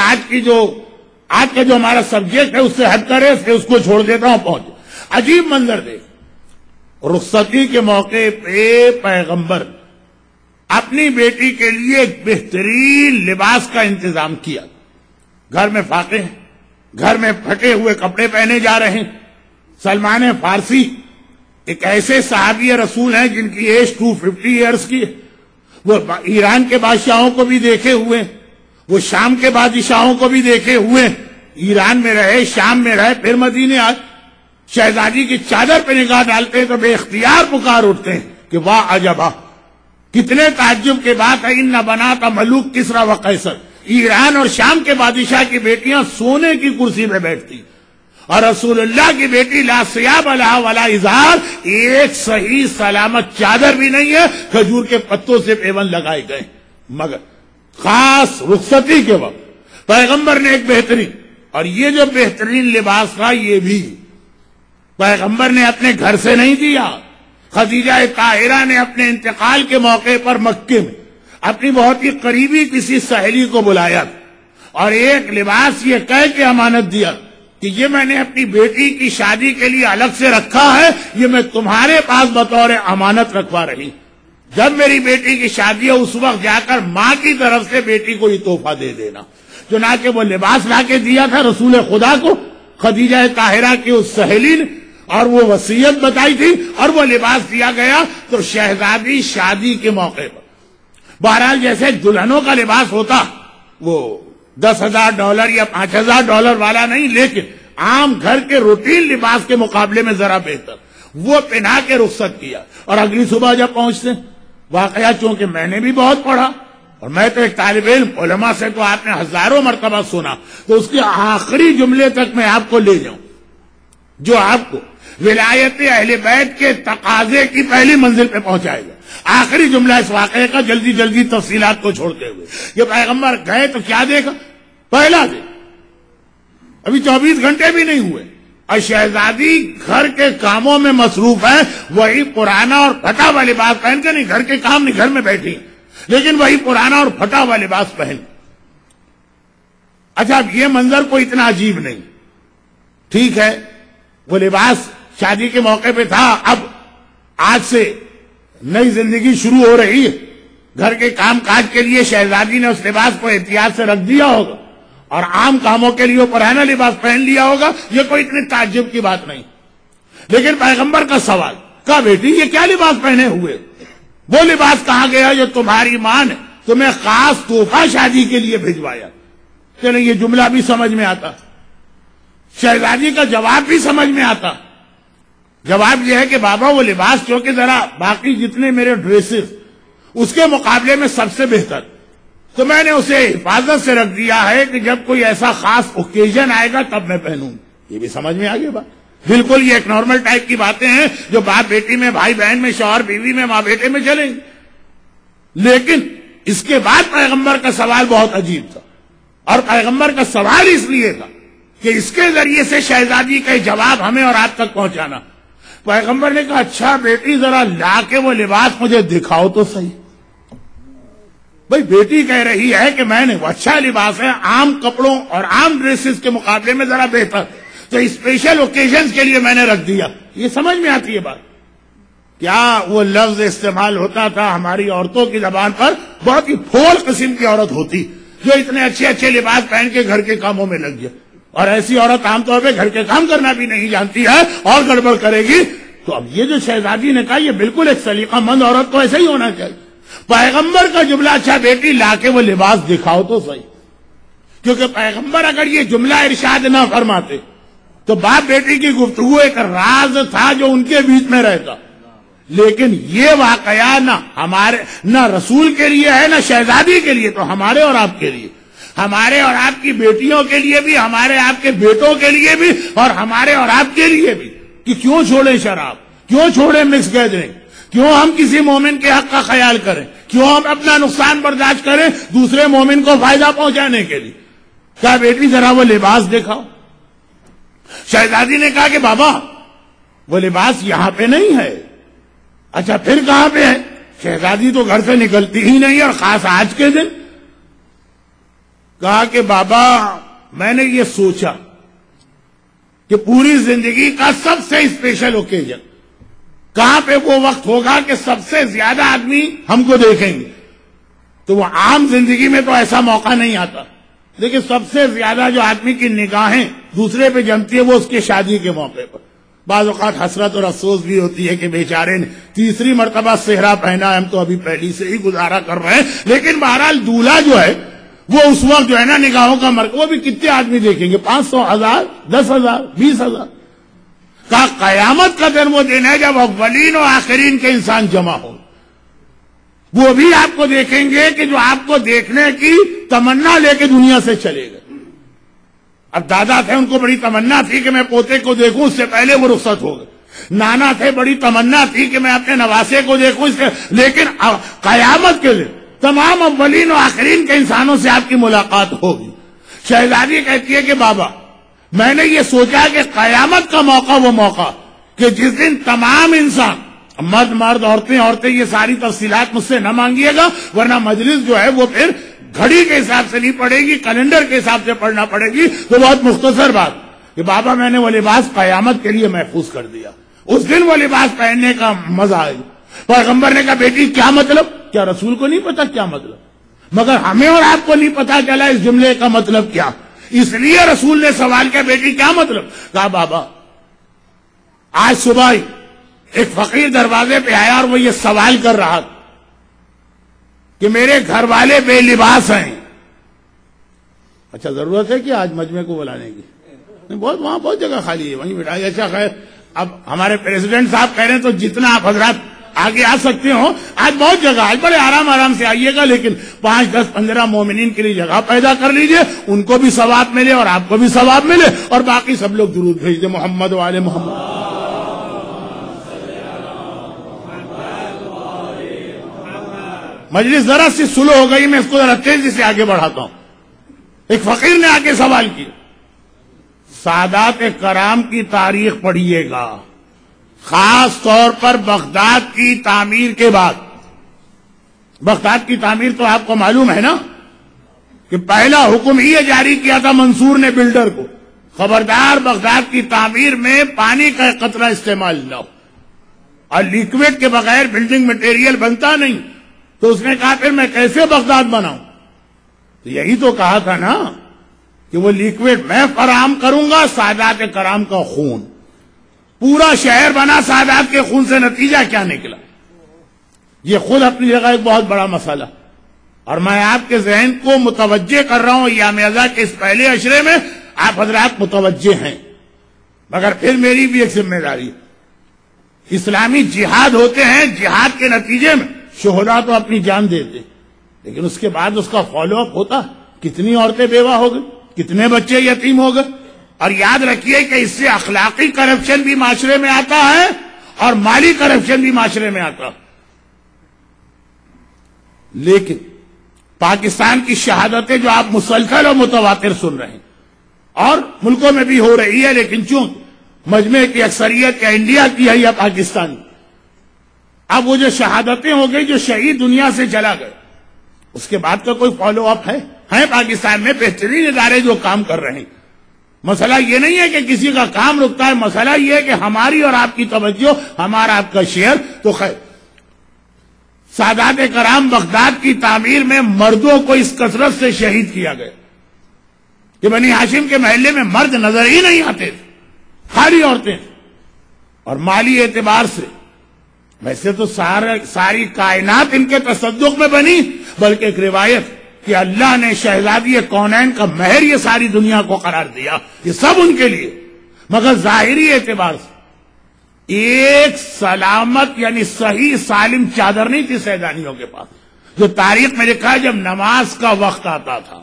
آج کا جو ہمارا سبجیکٹ ہے اس سے ہٹ کرے، اس کو چھوڑ دیتا ہوں. پہنچ عجیب منظر دیکھ. رخصتی کے موقع پہ پیغمبر اپنی بیٹی کے لیے ایک بہترین لباس کا انتظام کیا. گھر میں فاقے ہیں، گھر میں پھٹے ہوئے کپڑے پہنے جا رہے ہیں. سلمان فارسی ایک ایسے صحابی رسول ہیں جن کی ایج 250 ایئرز کی ہے. وہ ایران کے بادشاہوں کو بھی دیکھے ہوئے، وہ شام کے بادشاہوں کو بھی دیکھے ہوئے. ایران میں رہے، شام میں رہے، پھر مدینے آئے. شہزادی کی چادر پہ نگاہ ڈالتے ہیں تو بے اختیار پکار اٹھتے ہیں کہ واہ عجبا، کتنے تعجب کے بات ہے. ان بنات ملوک کسری و قیصر، ایران اور شام کے بادشاہ کی بیٹیاں سونے کی کرسی پہ بیٹھتی، اور رسول اللہ کی بیٹی لا ثیاب لہا ولا ازار، ایک صحیح سلامت چادر بھی نہیں ہے، کھجور کے پتوں سے پیون لگائے گئے. مگر خاص رخصتی کے وقت پیغمبر نے ایک بہترین، اور یہ جو بہترین لباس تھا یہ بھی پیغمبر نے اپنے گھر سے نہیں دیا. خدیجہ طاہرہ نے اپنے انتقال کے موقع پر مکے میں اپنی بہت ہی قریبی کسی سہیلی کو بلایا اور ایک لباس یہ کہہ کے امانت دیا کہ یہ میں نے اپنی بیٹی کی شادی کے لیے الگ سے رکھا ہے، یہ میں تمہارے پاس بطور امانت رکھوا رہی. جب میری بیٹی کی شادی ہو اس وقت جا کر ماں کی طرف سے بیٹی کو یہ تحفہ دے دینا. چنانچہ وہ لباس لا کے دیا تھا رسول خدا کو خدیجہ طاہرہ کی اس سہیلی نے، اور وہ وصیت بتائی تھی اور وہ لباس دیا گیا. تو شہزادی شادی کے موقع پر بہرحال جیسے دلہنوں کا لباس ہوتا وہ $10,000 یا $5,000 والا نہیں، لیکن عام گھر کے روٹین لباس کے مقابلے میں ذرا بہتر، وہ پہنا کے رخصت کیا. اور اگلی صبح جب پہنچتے، واقعہ چونکہ میں نے بھی بہت پڑھا اور میں تو ایک طالب علم، علماء سے تو آپ نے ہزاروں مرتبہ سنا، تو اس کے آخری جملے تک میں آپ کو لے جاؤں جو آپ کو ولایت اہل بیت کے تقاضے کی پہلی منزل پہ پہنچائے گا. آخری جملہ اس واقعے کا، جلدی جلدی تفصیلات کو چھوڑتے ہوئے، کہ پیغمبر گئے تو کیا دیکھا؟ پہلا دن، ابھی 24 گھنٹے بھی نہیں ہوئے اور شہزادی گھر کے کاموں میں مصروف ہے. وہی پرانا اور پھٹا ہوا لباس پہن کے، نہیں گھر کے کام نہیں، گھر میں بیٹھی، لیکن وہی پرانا اور پھٹا ہوا لباس پہن. اچھا اب یہ منظر کوئی اتنا عجیب نہیں، ٹھیک ہے وہ لباس شادی کے موقع پہ تھا، اب آج سے نئی زندگی شروع ہو رہی ہے، گھر کے کام کاج کے لیے شہزادی نے اس لباس کو احتیاط سے رکھ دیا ہوگا اور عام کاموں کے لیے پرانا لباس پہن لیا ہوگا، یہ کوئی اتنے تعجب کی بات نہیں. لیکن پیغمبر کا سوال، کہا بیٹی یہ کیا لباس پہنے ہوئے؟ وہ لباس کہاں گیا جو تمہاری ماں نے تمہیں خاص تحفہ شادی کے لیے بھجوایا؟ چلیں یہ جملہ بھی سمجھ میں آتا، شہزادی کا جواب بھی سمجھ میں آتا. جواب یہ ہے کہ بابا وہ لباس چونکہ ذرا باقی جتنے میرے ڈریسز اس کے مقابلے میں سب سے بہتر، تو میں نے اسے حفاظت سے رکھ دیا ہے کہ جب کوئی ایسا خاص اوکیزن آئے گا تب میں پہنوں. یہ بھی سمجھ میں آ گئی بات. بالکل یہ ایک نارمل ٹائپ کی باتیں ہیں جو باپ بیٹی میں، بھائی بہن میں، شوہر بیوی میں، ماں بیٹے میں چلیں گی. لیکن اس کے بعد پیغمبر کا سوال بہت عجیب تھا، اور پیغمبر کا سوال اس لیے تھا کہ اس کے ذریعے سے شہزادی کا جواب ہمیں اور آپ تک پہنچانا. پیغمبر نے کہا اچھا بیٹی ذرا لا کے وہ لباس مجھے دکھاؤ تو صحیح. بھئی بیٹی کہہ رہی ہے کہ میں نے، وہ اچھا لباس ہے، عام کپڑوں اور عام ڈریسز کے مقابلے میں ذرا بہتر، تو اسپیشل اوکیزنز کے لیے میں نے رکھ دیا. یہ سمجھ میں آتی ہے بات. کیا وہ لفظ استعمال ہوتا تھا ہماری عورتوں کی زبان پر؟ بہت ہی پھول قسم کی عورت ہوتی جو اتنے اچھے اچھے لباس پہن کے گھر کے کاموں میں لگ گیا. اور ایسی عورت عام طور پہ گھر کے کام کرنا بھی نہیں جانتی ہے اور گڑبڑ کرے گی. تو اب یہ جو شہزادی نے کہا یہ بالکل ایک سلیقہ مند عورت کو ایسا ہی ہونا چاہیے. پیغمبر کا جملہ اچھا بیٹی لا کے وہ لباس دکھاؤ تو صحیح. کیونکہ پیغمبر اگر یہ جملہ ارشاد نہ فرماتے تو باپ بیٹی کی گفتگو ایک راز تھا جو ان کے بیچ میں رہتا. لیکن یہ واقعہ نہ رسول کے لیے ہے، نہ شہزادی کے لیے، تو ہمارے اور آپ کے لیے، ہمارے اور آپ کی بیٹیوں کے لیے بھی، ہمارے آپ کے بیٹوں کے لیے بھی، اور ہمارے اور آپ کے لیے بھی، کہ کیوں چھوڑیں شراب، کیوں چھوڑیں مکس گیدرنگ، کیوں ہم کسی مومن کے حق کا خیال کریں، کیوں ہم اپنا نقصان برداشت کریں دوسرے مومن کو فائدہ پہنچانے کے لیے. کہا بیٹی ذرا وہ لباس دکھاؤ. شہزادی نے کہا کہ بابا وہ لباس یہاں پہ نہیں ہے. اچھا پھر کہاں پہ ہے؟ شہزادی تو گھر سے نکلتی ہی نہیں، اور خاص آج کے دن. کہا کہ بابا میں نے یہ سوچا کہ پوری زندگی کا سب سے اسپیشل اوکیزن کہاں پہ وہ وقت ہوگا کہ سب سے زیادہ آدمی ہم کو دیکھیں گے. تو وہ عام زندگی میں تو ایسا موقع نہیں آتا، لیکن سب سے زیادہ جو آدمی کی نگاہیں دوسرے پہ جمتی ہے وہ اس کی شادی کے موقع پر. بعض اوقات حسرت اور افسوس بھی ہوتی ہے کہ بیچارے نے تیسری مرتبہ صحرا پہنا ہے، ہم تو ابھی پہلی سے ہی گزارا کر رہے ہیں. لیکن بہرحال دولہا جو ہے وہ اس وقت جو ہے نا نگاہوں کا مرکز، وہ بھی کتنے آدمی دیکھیں گے؟ 500، 1000، 10,000، 20,000. کہا قیامت کا دن وہ دن ہے جب اولین و آخرین کے انسان جمع ہوں. وہ بھی آپ کو دیکھیں گے کہ جو آپ کو دیکھنے کی تمنا لے کے دنیا سے چلے گئے. اب دادا تھے، ان کو بڑی تمنا تھی کہ میں پوتے کو دیکھوں، اس سے پہلے وہ رخصت ہو گئے. نانا تھے، بڑی تمنا تھی کہ میں اپنے نواسے کو دیکھوں، اس سے. لیکن قیامت کے دن تمام اولین و آخرین کے انسانوں سے آپ کی ملاقات ہوگی. شہزادی کہتی ہے کہ بابا میں نے یہ سوچا کہ قیامت کا موقع وہ موقع کہ جس دن تمام انسان، مرد عورتیں یہ ساری تفصیلات مجھ سے نہ مانگیے گا، ورنہ مجلس جو ہے وہ پھر گھڑی کے حساب سے نہیں پڑے گی، کیلنڈر کے حساب سے پڑھنا پڑے گی. تو بہت مختصر بات کہ بابا میں نے وہ لباس قیامت کے لیے محفوظ کر دیا. اس دن وہ لباس پہننے کا مزہ آئے گا. پیغمبر نے کہا بیٹی کیا مطلب؟ کیا رسول کو نہیں پتا کیا مطلب؟ مگر ہمیں اور آپ کو نہیں پتا چلا اس جملے کا مطلب کیا. اس لیے رسول نے سوال کیا بیٹی کیا مطلب؟ کہا بابا آج صبح ہی ایک فقیر دروازے پہ آیا اور وہ یہ سوال کر رہا تھا کہ میرے گھر والے بے لباس ہیں. اچھا ضرورت ہے کہ آج مجمع کو بلانے کی؟ بہت وہاں بہت جگہ خالی ہے، وہیں بٹھائیے. اچھا خیر، اب ہمارے پریزیڈنٹ صاحب کہہ رہے ہیں تو جتنا آپ حضرات آگے آ سکتے ہو، آج بہت جگہ، آج بڑے آرام سے آئیے گا، لیکن 5 10 15 مومنین کے لیے جگہ پیدا کر لیجئے، ان کو بھی ثواب ملے اور آپ کو بھی ثواب ملے، اور باقی سب لوگ درود بھیج دیں محمد و آل محمد. مجلس ذرا سی سلو ہو گئی، میں اس کو ذرا تیزی سے آگے بڑھاتا ہوں. ایک فقیر نے آ کے سوال کیا، سادات کرام کی تاریخ پڑھیے گا، خاص طور پر بغداد کی تعمیر کے بعد. بغداد کی تعمیر تو آپ کو معلوم ہے نا کہ پہلا حکم یہ جاری کیا تھا منصور نے بلڈر کو، خبردار بغداد کی تعمیر میں پانی کا قطرہ استعمال نہ ہو، اور لیکوڈ کے بغیر بلڈنگ مٹیریل بنتا نہیں. تو اس نے کہا پھر میں کیسے بغداد بناؤں؟ تو یہی تو کہا تھا نا کہ وہ لیکوڈ میں فراہم کروں گا، سادات کرام کا خون. پورا شہر بنا سادات کے خون سے، نتیجہ کیا نکلا؟ یہ خود اپنی جگہ ایک بہت بڑا مسئلہ، اور میں آپ کے ذہن کو متوجہ کر رہا ہوں ایام ازاں کے اس پہلے عشرے میں آپ حضرات متوجہ ہیں، مگر پھر میری بھی ایک ذمہ داری ہے. اسلامی جہاد ہوتے ہیں، جہاد کے نتیجے میں شہداء تو اپنی جان دیتے، لیکن اس کے بعد اس کا فالو اپ ہوتا. کتنی عورتیں بیوہ ہو گئی، کتنے بچے یتیم ہو گئے. اور یاد رکھیے کہ اس سے اخلاقی کرپشن بھی معاشرے میں آتا ہے اور مالی کرپشن بھی معاشرے میں آتا ہے. لیکن پاکستان کی شہادتیں جو آپ مسلسل اور متواتر سن رہے ہیں، اور ملکوں میں بھی ہو رہی ہے، لیکن چونکہ مجمع کی اکثریت یا انڈیا کی ہے یا پاکستان کی، اب وہ جو شہادتیں ہو گئی، جو شہید دنیا سے چلا گئے، اس کے بعد کا کوئی فالو اپ ہے؟ پاکستان میں بہترین ادارے جو کام کر رہے ہیں. مسئلہ یہ نہیں ہے کہ کسی کا کام رکتا ہے، مسئلہ یہ ہے کہ ہماری اور آپ کی توجہ، ہمارا آپ کا شیئر. تو خیر، سادات کرام بغداد کی تعمیر میں مردوں کو اس کثرت سے شہید کیا گیا کہ بنی ہاشم کے محلے میں مرد نظر ہی نہیں آتے تھے، خالی عورتیں. اور مالی اعتبار سے ویسے تو ساری کائنات ان کے تصدق میں بنی، بلکہ ایک روایت کہ اللہ نے شہزادی کونین کا مہر یہ ساری دنیا کو قرار دیا، یہ سب ان کے لیے. مگر ظاہری اعتبار سے ایک سلامت یعنی صحیح سالم چادر نہیں تھی سیدانیوں کے پاس. جو تاریخ میں لکھا ہے، جب نماز کا وقت آتا تھا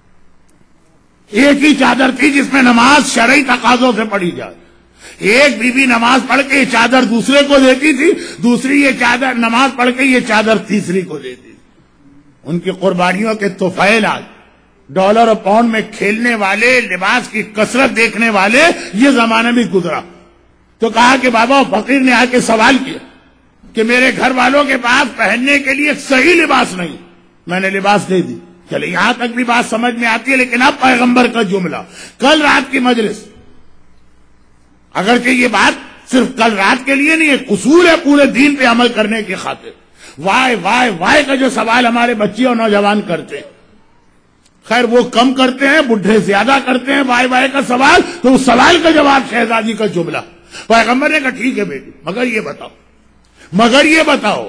ایک ہی چادر تھی جس میں نماز شرعی تقاضوں سے پڑھی جائے. ایک بی بی نماز پڑھ کے یہ چادر دوسرے کو دیتی تھی، دوسری یہ چادر نماز پڑھ کے یہ چادر تیسری کو دیتی تھی. ان کی قربانیوں کے طفیل آج ڈالر اور پاؤنڈ میں کھیلنے والے، لباس کی کثرت دیکھنے والے، یہ زمانہ بھی گزرا. تو کہا کہ بابا، فقیر نے آ کے سوال کیا کہ میرے گھر والوں کے پاس پہننے کے لیے صحیح لباس نہیں، میں نے لباس دے دی. چلے یہاں تک بھی بات سمجھ میں آتی ہے، لیکن اب پیغمبر کا جملہ، کل رات کی مجلس، اگرچہ یہ بات صرف کل رات کے لیے نہیں، ایک اصول ہے پورے دین پہ عمل کرنے کی خاطر. وائے وائے وائے کا جو سوال ہمارے بچے اور نوجوان کرتے ہیں، خیر وہ کم کرتے ہیں، بڈھے زیادہ کرتے ہیں وائے وائے کا سوال. تو اس سوال کا جواب شہزادی کا جملہ. پیغمبر نے کہا ٹھیک ہے بیٹی، مگر یہ بتاؤ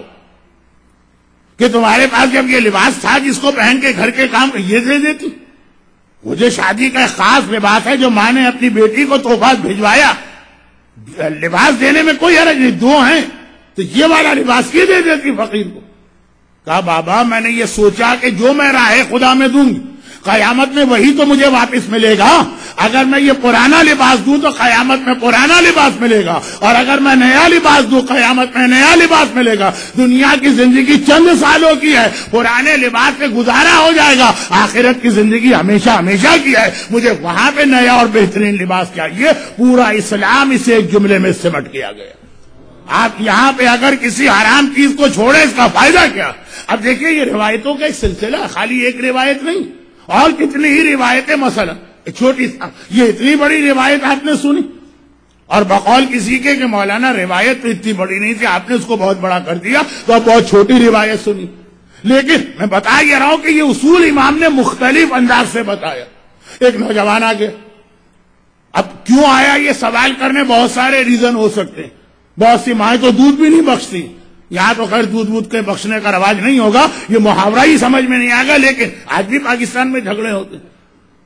کہ تمہارے پاس جب یہ لباس تھا جس کو پہن کے گھر کے کام یہ دے دیتی. مجھے شادی کا ایک خاص لباس ہے جو ماں نے اپنی بیٹی کو تحفہ بھجوایا، لباس دینے میں کوئی حرج نہیں، دو ہیں تو یہ والا لباس یہ دے دیتی فقیر کو. کہا بابا، میں نے یہ سوچا کہ جو میں راہ خدا میں دوں گی قیامت میں وہی تو مجھے واپس ملے گا. اگر میں یہ پرانا لباس دوں تو قیامت میں پرانا لباس ملے گا، اور اگر میں نیا لباس دوں قیامت میں نیا لباس ملے گا. دنیا کی زندگی چند سالوں کی ہے، پرانے لباس سے گزارا ہو جائے گا. آخرت کی زندگی ہمیشہ ہمیشہ کی ہے، مجھے وہاں پہ نیا اور بہترین لباس چاہیے. پورا اسلام اسے ایک جملے میں سمٹ کیا گیا. آپ یہاں پہ اگر کسی حرام چیز کو چھوڑے اس کا فائدہ کیا؟ اب دیکھیں یہ روایتوں کا ایک سلسلہ، خالی ایک روایت نہیں، اور کتنی ہی روایتیں. مثلا چھوٹی یہ اتنی بڑی روایت آپ نے سنی، اور بقول کسی کے کہ مولانا روایت تو اتنی بڑی نہیں تھی، آپ نے اس کو بہت بڑا کر دیا تو اب بہت چھوٹی روایت سنی. لیکن میں بتا یہ رہا ہوں کہ یہ اصول امام نے مختلف انداز سے بتایا. ایک نوجوان آ گیا، اب کیوں آیا یہ سوال کرنے بہت سارے ریزن ہو سکتے ہیں. بہت سی مائیں تو دودھ بھی نہیں بخشتی، یہاں تو خیر دودھ کے بخشنے کا رواج نہیں ہوگا، یہ محاورہ ہی سمجھ میں نہیں آئے گا، لیکن آج بھی پاکستان میں جھگڑے ہوتے ہیں.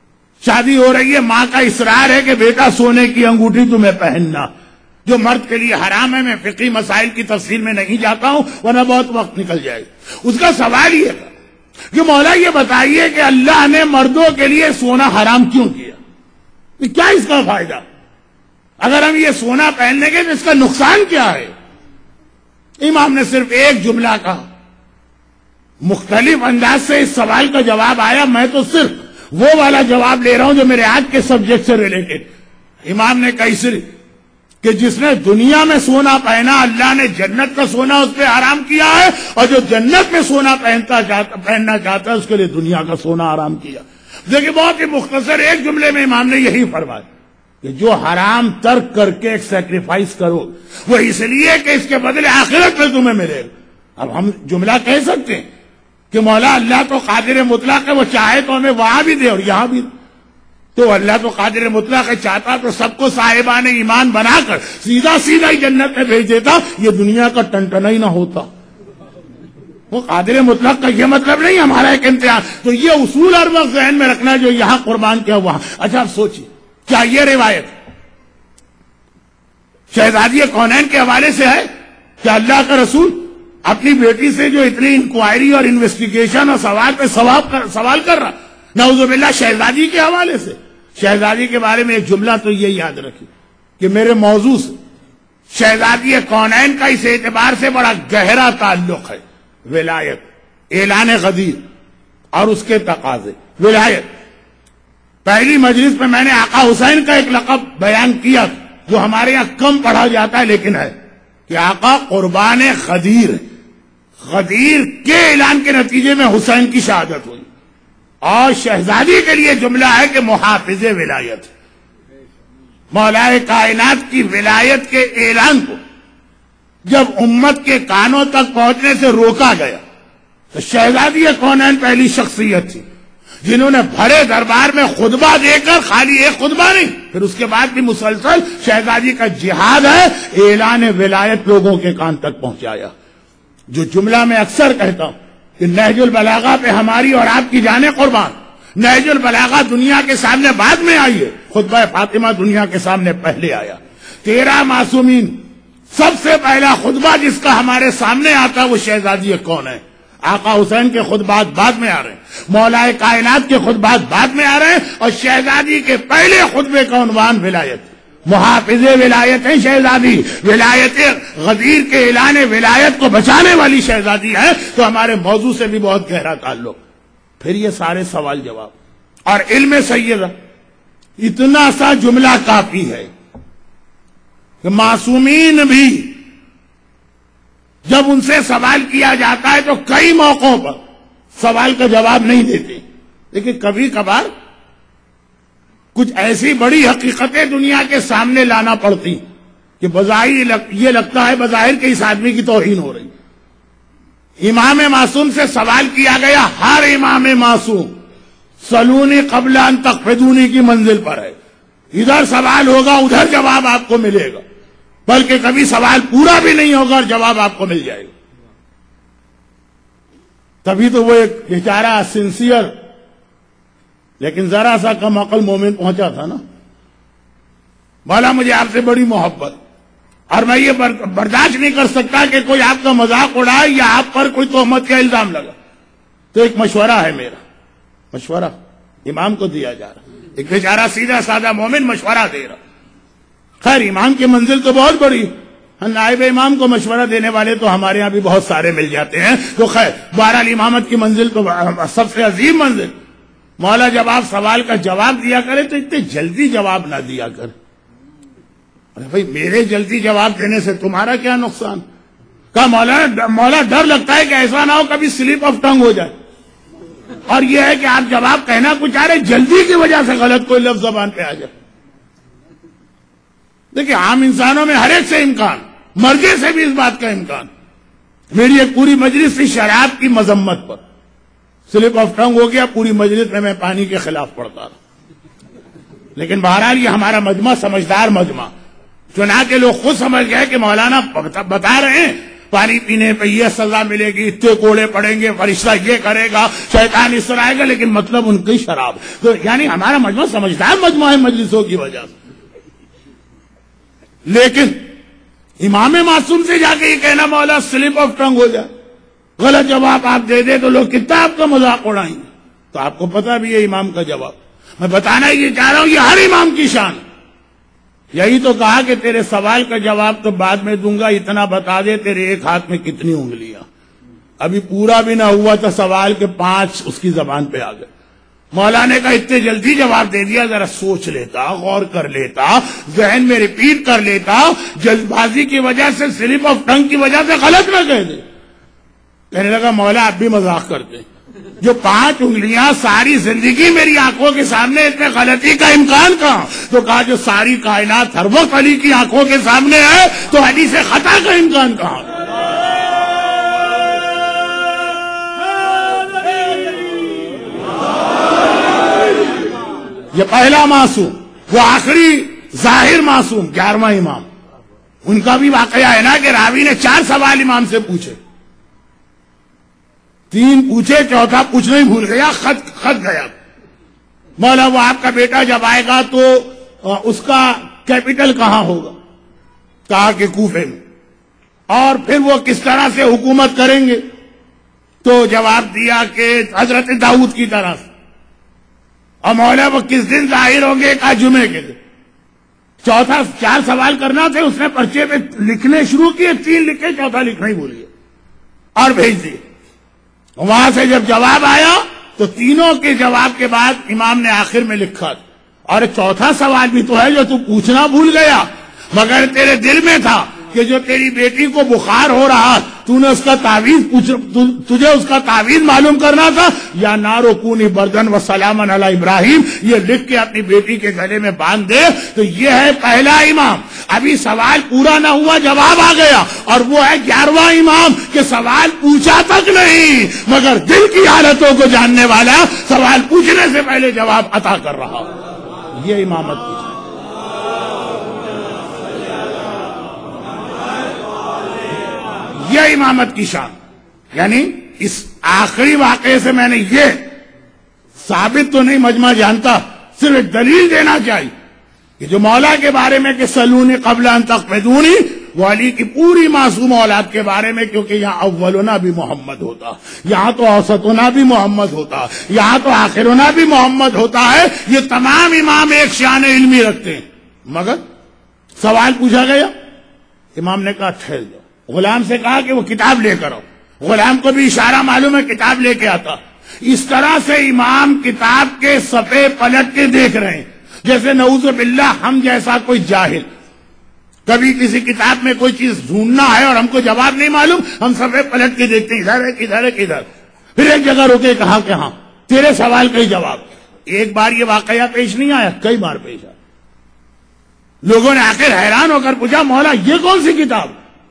شادی ہو رہی ہے، ماں کا اصرار ہے کہ بیٹا سونے کی انگوٹھی تمہیں پہننا، جو مرد کے لیے حرام ہے۔ میں فقہی مسائل کی تفصیل میں نہیں جاتا ہوں ورنہ بہت وقت نکل جائے گا۔ اس کا سوال یہ تھا کہ مولا یہ بتائیے کہ اللہ نے مردوں کے لیے سونا حرام کیوں کیا؟ کیا اس کا فائدہ؟ اگر ہم یہ سونا پہننے گے تو اس کا نقصان کیا ہے؟ امام نے صرف ایک جملہ کہا، مختلف انداز سے اس سوال کا جواب آیا۔ میں تو صرف وہ والا جواب لے رہا ہوں جو میرے آج کے سبجیکٹ سے ریلیٹڈ۔ امام نے کہا صرف کہ جس نے دنیا میں سونا پہنا، اللہ نے جنت کا سونا اس پہ حرام کیا ہے، اور جو جنت میں سونا پہننا چاہتا ہے اس کے لیے دنیا کا سونا حرام کیا۔ دیکھیں بہت ہی مختصر ایک جملے میں امام نے یہی فرمایا کہ جو حرام ترک کر کے ایک سیکریفائس کرو وہ اس لیے کہ اس کے بدلے آخرت میں تمہیں ملے گا۔ اب ہم جملہ کہہ سکتے ہیں کہ مولا اللہ تو قادر مطلق ہے، وہ چاہے تو ہمیں وہاں بھی دے اور یہاں بھی دے۔ تو اللہ تو قادر مطلق ہے، چاہتا تو سب کو صاحبان ایمان بنا کر سیدھا ہی جنت میں بھیج دیتا، یہ دنیا کا ٹنٹنا ہی نہ ہوتا۔ وہ قادر مطلق کا یہ مطلب نہیں ہمارا ایک امتحان۔ تو یہ اصول ہر وقت ذہن میں رکھنا جو یہاں قربان کیا وہاں۔ اچھا آپ سوچیے، کیا یہ روایت شہزادی کونین کے حوالے سے ہے کہ اللہ کا رسول اپنی بیٹی سے جو اتنی انکوائری اور انویسٹیگیشن اور سوال پہ سوال کر رہا، نعوذ باللہ شہزادی کے حوالے سے؟ شہزادی کے بارے میں ایک جملہ تو یہ یاد رکھیے کہ میرے موضوع سے شہزادی کونین کا اس اعتبار سے بڑا گہرا تعلق ہے، ولایت، اعلان غدیر اور اس کے تقاضے۔ ولایت، پہلی مجلس میں نے آقا حسین کا ایک لقب بیان کیا جو ہمارے یہاں کم پڑھا جاتا ہے لیکن ہے کہ آقا قربان غدیر، غدیر کے اعلان کے نتیجے میں حسین کی شہادت ہوئی۔ اور شہزادی کے لیے جملہ ہے کہ محافظ ولایت، مولا کائنات کی ولایت کے اعلان کو جب امت کے کانوں تک پہنچنے سے روکا گیا تو شہزادی کونین پہلی شخصیت تھی جنہوں نے بھرے دربار میں خطبہ دے کر، خالی ایک خطبہ نہیں، پھر اس کے بعد بھی مسلسل شہزادی کا جہاد ہے، اعلان ولایت لوگوں کے کان تک پہنچایا۔ جو جملہ میں اکثر کہتا ہوں کہ نہج البلاغہ پہ ہماری اور آپ کی جانیں قربان۔ نہج البلاغہ دنیا کے سامنے بعد میں آئی ہے، خطبہ فاطمہ دنیا کے سامنے پہلے آیا۔ 13 معصومین، سب سے پہلا خطبہ جس کا ہمارے سامنے آتا ہے وہ شہزادی کون ہے۔ آقا حسین کے خطبات بعد میں آ رہے ہیں، مولا کائنات کے خطبات بعد میں آ رہے ہیں، اور شہزادی کے پہلے خطبے کا عنوان ولایت، محافظ ولایت ہے شہزادی، ولایت غدیر کے اعلان ولایت کو بچانے والی شہزادی ہے۔ تو ہمارے موضوع سے بھی بہت گہرا تعلق۔ پھر یہ سارے سوال جواب اور علم سیدہ، اتنا سا جملہ کافی ہے کہ معصومین بھی جب ان سے سوال کیا جاتا ہے تو کئی موقعوں پر سوال کا جواب نہیں دیتے، لیکن کبھی کبھار کچھ ایسی بڑی حقیقتیں دنیا کے سامنے لانا پڑتی کہ بظاہر یہ لگتا ہے بظاہر کہ اس آدمی کی توہین ہو رہی۔ امام معصوم سے سوال کیا گیا، ہر امام معصوم سلونی قبل ان تقفدونی کی منزل پر ہے، ادھر سوال ہوگا ادھر جواب آپ کو ملے گا، بلکہ کبھی سوال پورا بھی نہیں ہوگا اور جواب آپ کو مل جائے گا۔ تبھی تو وہ ایک بیچارہ سنسیئر لیکن ذرا سا کم عقل مومن پہنچا تھا نا، مولا مجھے آپ سے بڑی محبت اور میں یہ برداشت نہیں کر سکتا کہ کوئی آپ کا مذاق اڑائے یا آپ پر کوئی تہمت کا الزام لگا، تو ایک مشورہ ہے میرا، مشورہ امام کو دیا جا رہا، ایک بیچارہ سیدھا سادہ مومن مشورہ دے رہا۔ خیر امام کی منزل تو بہت بڑی، نائب امام کو مشورہ دینے والے تو ہمارے ہاں بھی بہت سارے مل جاتے ہیں، تو خیر بہرحال امامت کی منزل تو سب سے عظیم منزل۔ مولا جب آپ سوال کا جواب دیا کرے تو اتنے جلدی جواب نہ دیا کر۔ ارے بھائی میرے جلدی جواب دینے سے تمہارا کیا نقصان؟ کہا مولا ڈر لگتا ہے کہ ایسا نہ ہو کبھی سلپ آف ٹنگ ہو جائے، اور یہ ہے کہ آپ جواب کہنا کچھ آ رہے جلدی کی وجہ سے غلط کوئی لفظ زبان پہ آ جائے۔ دیکھیں عام انسانوں میں ہر ایک سے امکان، مرغے سے بھی اس بات کا امکان۔ میری ایک پوری مجلس تھی شراب کی مذمت پر، سلپ آف ٹنگ ہو گیا، پوری مجلس میں پانی کے خلاف پڑتا رہا، لیکن بہرحال یہ ہمارا مجمع سمجھدار مجمع، چنانچہ لوگ خود سمجھ گئے کہ مولانا بتا رہے ہیں پانی پینے پہ یہ سزا ملے گی، اتنے کوڑے پڑیں گے، فرشتہ یہ کرے گا، شیطان اس طرح آئے گا، لیکن مطلب ان کی شراب. تو یعنی ہمارا مجمع سمجھدار مجمع ہے مجلسوں کی وجہ سے. لیکن امام معصوم سے جا کے یہ کہنا مولا سلپ آف ٹنگ ہو جائے، غلط جواب آپ دے دے تو لوگ کتنا آپ کا مذاق اڑائیں گے. تو آپ کو پتا بھی ہے امام کا جواب. میں بتانا یہ چاہ رہا ہوں یہ ہر امام کی شان. یہی تو کہا کہ تیرے سوال کا جواب تو بعد میں دوں گا، اتنا بتا دے تیرے ایک ہاتھ میں کتنی انگلیاں. ابھی پورا بھی نہ ہوا تھا سوال کے 5 اس کی زبان پہ آ گئے. مولا نے کہا اتنے جلدی جواب دے دیا، ذرا سوچ لیتا، غور کر لیتا، ذہن میں ریپیٹ کر لیتا، جلد بازی کی وجہ سے، سلپ آف ٹنگ کی وجہ سے غلط نہ کہہ دے. کہنے لگا مولا آپ بھی مذاق کرتے، جو 5 انگلیاں ساری زندگی میری آنکھوں کے سامنے، اتنے غلطی کا امکان کہاں؟ تو کہا جو ساری کائنات ہر وقت علی کی آنکھوں کے سامنے ہے تو علی سے خطا کا امکان کہاں؟ یہ پہلا معصوم. وہ آخری ظاہر معصوم 11واں امام. ان کا بھی واقعہ ہے نا کہ راوی نے 4 سوال امام سے پوچھے، 3 پوچھے، چوتھا پوچھنا ہی بھول گیا، خط گیا. مولا وہ آپ کا بیٹا جب آئے گا تو اس کا کیپٹل کہاں ہوگا؟ کہا کہ کوفے میں. اور پھر وہ کس طرح سے حکومت کریں گے؟ تو جواب دیا کہ حضرت داؤد کی طرح سے. اور مولا وہ کس دن ظاہر ہوں گے؟ کہا جمعے کے دن. چوتھا 4 سوال کرنا تھے، اس نے پرچے پہ لکھنے شروع کیے، 3 لکھے، چوتھا لکھنا ہی بھول گیا اور بھیج دیے. وہاں سے جب جواب آیا تو تینوں کے جواب کے بعد امام نے آخر میں لکھا اور چوتھا سوال بھی تو ہے جو تو پوچھنا بھول گیا، مگر تیرے دل میں تھا کہ جو تیری بیٹی کو بخار ہو رہا تو نے اس کا تعویذ تجھے اس کا تعویذ معلوم کرنا تھا. یا نارو کونی بردن و سلامن علی ابراہیم، یہ لکھ کے اپنی بیٹی کے گلے میں باندھ دے. تو یہ ہے پہلا امام. ابھی سوال پورا نہ ہوا جواب آ گیا. اور وہ ہے 11واں امام کہ سوال پوچھا تک نہیں مگر دل کی حالتوں کو جاننے والا، سوال پوچھنے سے پہلے جواب عطا کر رہا. یہ امامت کی یہ امامت کی شان. یعنی اس آخری واقعے سے میں نے یہ ثابت تو نہیں مجمع جانتا، صرف ایک دلیل دینا چاہیے کہ جو مولا کے بارے میں کہ سلونی قبل ان تقبضونی، وہ علی کی پوری معصوم اولاد کے بارے میں، کیونکہ یہاں اولنا بھی محمد ہوتا، یہاں تو اوسطنا بھی محمد ہوتا، یہاں تو آخرنا بھی محمد ہوتا ہے. یہ تمام امام ایک شان علمی رکھتے ہیں. مگر سوال پوچھا گیا، امام نے کہا ٹھہر جاؤ. غلام سے کہا کہ وہ کتاب لے کر آؤ. غلام کو بھی اشارہ معلوم ہے، کتاب لے کے آتا. اس طرح سے امام کتاب کے صفحے پلٹ کے دیکھ رہے ہیں جیسے نعوذ باللہ ہم جیسا کوئی جاہل. کبھی کسی کتاب میں کوئی چیز ڈھونڈنا ہے اور ہم کو جواب نہیں معلوم، ہم صفحے پلٹ کے دیکھتے ہیں، ادھر ہے کدھر ہے کدھر. پھر ایک جگہ روکے، کہا کہ ہاں تیرے سوال کا ہی جواب. ایک بار یہ واقعہ پیش نہیں آیا، کئی بار پیش آیا. لوگوں نے آخر حیران ہو کر پوچھا مولا یہ کون سی کتاب؟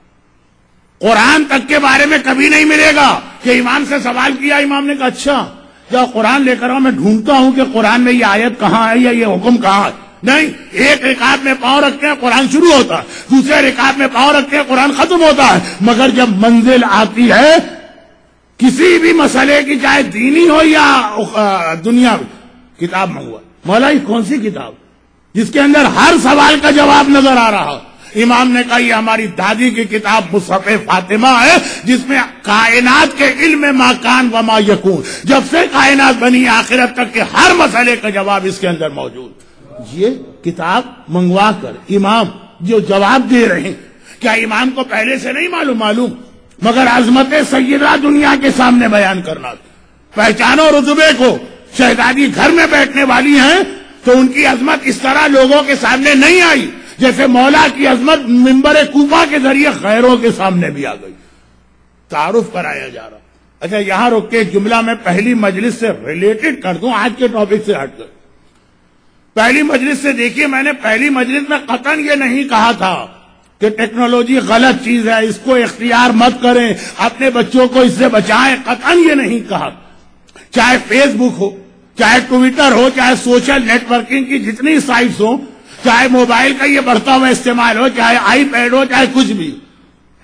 قرآن تک کے بارے میں کبھی نہیں ملے گا کہ امام سے سوال کیا، امام نے کہا اچھا جاؤ قرآن لے کر آؤ، میں ڈھونڈتا ہوں کہ قرآن میں یہ آیت کہاں ہے یا یہ حکم کہاں ہے. نہیں، ایک رکعت میں پاؤں رکھتے ہیں قرآن شروع ہوتا ہے، دوسرے رکعت میں پاؤں رکھتے ہیں قرآن ختم ہوتا ہے. مگر جب منزل آتی ہے کسی بھی مسئلے کی، چاہے دینی ہو یا دنیا، کتاب منگوا. مولا یہ کون سی کتاب جس کے اندر ہر سوال کا جواب نظر آ رہا؟ امام نے کہا یہ ہماری دادی کی کتاب مصحف فاطمہ ہے، جس میں کائنات کے علم ما کان و ما یکون، جب سے کائنات بنی آخرت تک کے ہر مسئلے کا جواب اس کے اندر موجود. یہ کتاب منگوا کر امام جو جواب دے رہے ہیں، کیا امام کو پہلے سے نہیں معلوم؟ مگر عظمت سیدہ دنیا کے سامنے بیان کرنا. پہچانو رتبے کو. شہزادی گھر میں بیٹھنے والی ہیں تو ان کی عظمت اس طرح لوگوں کے سامنے نہیں آئی جیسے مولا کی عظمت منبر کوفہ کے ذریعے غیروں کے سامنے بھی آ گئی. تعارف کرایا جا رہا. اچھا یہاں رک کے جملہ میں پہلی مجلس سے ریلیٹڈ کر دوں، آج کے ٹاپک سے ہٹ کر. پہلی مجلس سے دیکھیے، میں نے پہلی مجلس میں قطعاً یہ نہیں کہا تھا کہ ٹیکنالوجی غلط چیز ہے، اس کو اختیار مت کریں، اپنے بچوں کو اس سے بچائیں. قطعاً یہ نہیں کہا. چاہے فیس بک ہو، چاہے ٹویٹر ہو، چاہے سوشل نیٹ ورکنگ کی جتنی سائٹس ہوں، چاہے موبائل کا یہ بڑھتا ہوا استعمال ہو، چاہے آئی پیڈ ہو، چاہے کچھ بھی،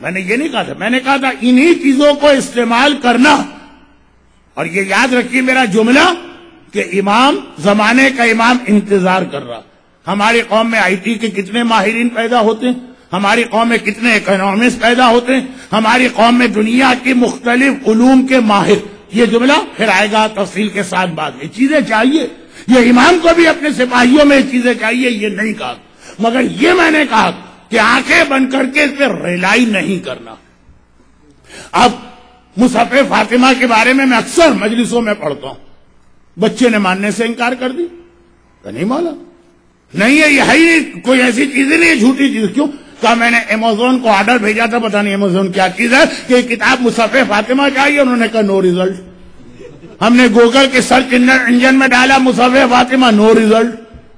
میں نے یہ نہیں کہا تھا، میں نے کہا تھا انہی چیزوں کو استعمال کرنا. اور یہ یاد رکھیے میرا جملہ کہ امام زمانے کا امام انتظار کر رہا. ہماری قوم میں آئی ٹی کے کتنے ماہرین پیدا ہوتے ہیں، ہماری قوم میں کتنے اکنامسٹ پیدا ہوتے ہیں، ہماری قوم میں دنیا کی مختلف علوم کے ماہر. یہ جملہ پھر آئے گا تفصیل کے ساتھ بعد. یہ چیزیں چاہیے، یہ امام کو بھی اپنے سپاہیوں میں یہ چیزیں چاہیے، یہ نہیں کہا. مگر یہ میں نے کہا کہ آنکھیں بند کر کے اس پہ ریلائی نہیں کرنا. اب مصحف فاطمہ کے بارے میں اکثر مجلسوں میں پڑھتا ہوں، بچے نے ماننے سے انکار کر دی کہ نہیں مانا، نہیں ہے، یہ ہے ہی کوئی ایسی چیز نہیں ہے، جھوٹی چیز. کیوں؟ کہا میں نے امازون کو آرڈر بھیجا تھا، پتہ نہیں امازون کیا چیز ہے کہ یہ کتاب مصحف فاطمہ چاہیے. انہوں نے کہا نو ریزلٹ. ہم نے گوگل کے سرچ انجن میں ڈالا مصحف فاطمہ، نو ریزلٹ.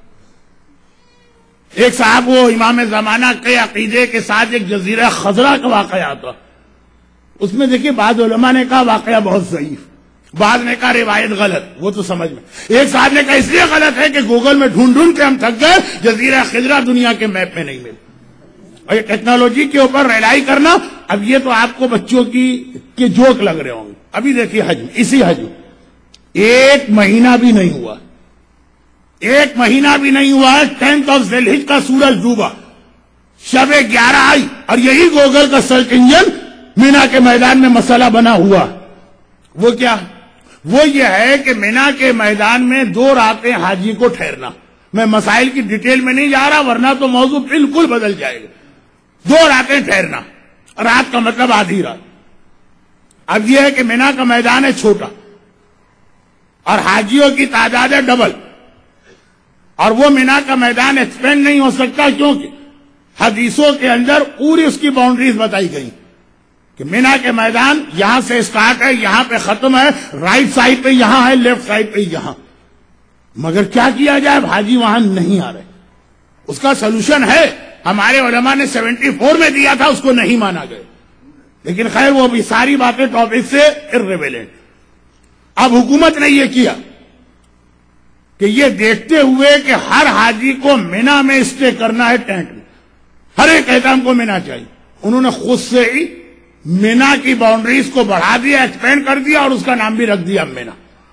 ایک صاحب وہ امام زمانہ کے عقیدے کے ساتھ ایک جزیرہ خضرا کا واقعہ تھا، اس میں دیکھیے بعض علماء نے کہا واقعہ بہت ضعیف، بعض نے کہا روایت غلط. وہ تو سمجھ میں. ایک صاحب نے کہا اس لیے غلط ہے کہ گوگل میں ڈھونڈ ڈھونڈ کے ہم تھک گئے، جزیرہ خضرا دنیا کے میپ میں نہیں مل. اور یہ ٹیکنالوجی کے اوپر ریلائی کرنا، اب یہ تو آپ کو بچوں کی جوک لگ رہے ہوں گے. ابھی دیکھیے حج میں، اسی حج میں 1 مہینہ بھی نہیں ہوا، 1 مہینہ بھی نہیں ہوا ہے، 10 ذی الحجہ کا سورج ڈوبا، شب 11 آئی، اور یہی گوگل کا سرچ انجن مینا کے میدان میں مسئلہ بنا ہوا. وہ کیا؟ وہ یہ ہے کہ مینا کے میدان میں 2 راتیں حاجی کو ٹھہرنا. میں مسائل کی ڈیٹیل میں نہیں جا رہا ورنہ تو موضوع بالکل بدل جائے گا. 2 راتیں ٹھہرنا، رات کا مطلب آدھی رات. اب یہ ہے کہ مینا کا میدان ہے چھوٹا اور حاجیوں کی تعداد ہے ڈبل، اور وہ مینا کا میدان ایکسپینڈ نہیں ہو سکتا کیونکہ حدیثوں کے اندر پوری اس کی باؤنڈریز بتائی گئی کہ مینا کے میدان یہاں سے اسٹارٹ ہے، یہاں پہ ختم ہے، رائٹ سائڈ پہ یہاں ہے، لیفٹ سائڈ پہ یہاں. مگر کیا کیا جائے، حاجی وہاں نہیں آ رہے. اس کا سلوشن ہے، ہمارے علماء نے 74 میں دیا تھا، اس کو نہیں مانا گیا. لیکن خیر وہ بھی ساری باتیں ٹاپک سے irrelevant. اب حکومت نے یہ کیا کہ یہ دیکھتے ہوئے کہ ہر حاجی کو مینا میں اسٹے کرنا ہے ٹینٹ میں، ہر ایک احتام کو مینا چاہیے، انہوں نے خود سے ہی مینا کی باؤنڈریز کو بڑھا دیا، ایکسپینڈ کر دیا، اور اس کا نام بھی رکھ دیا مینا.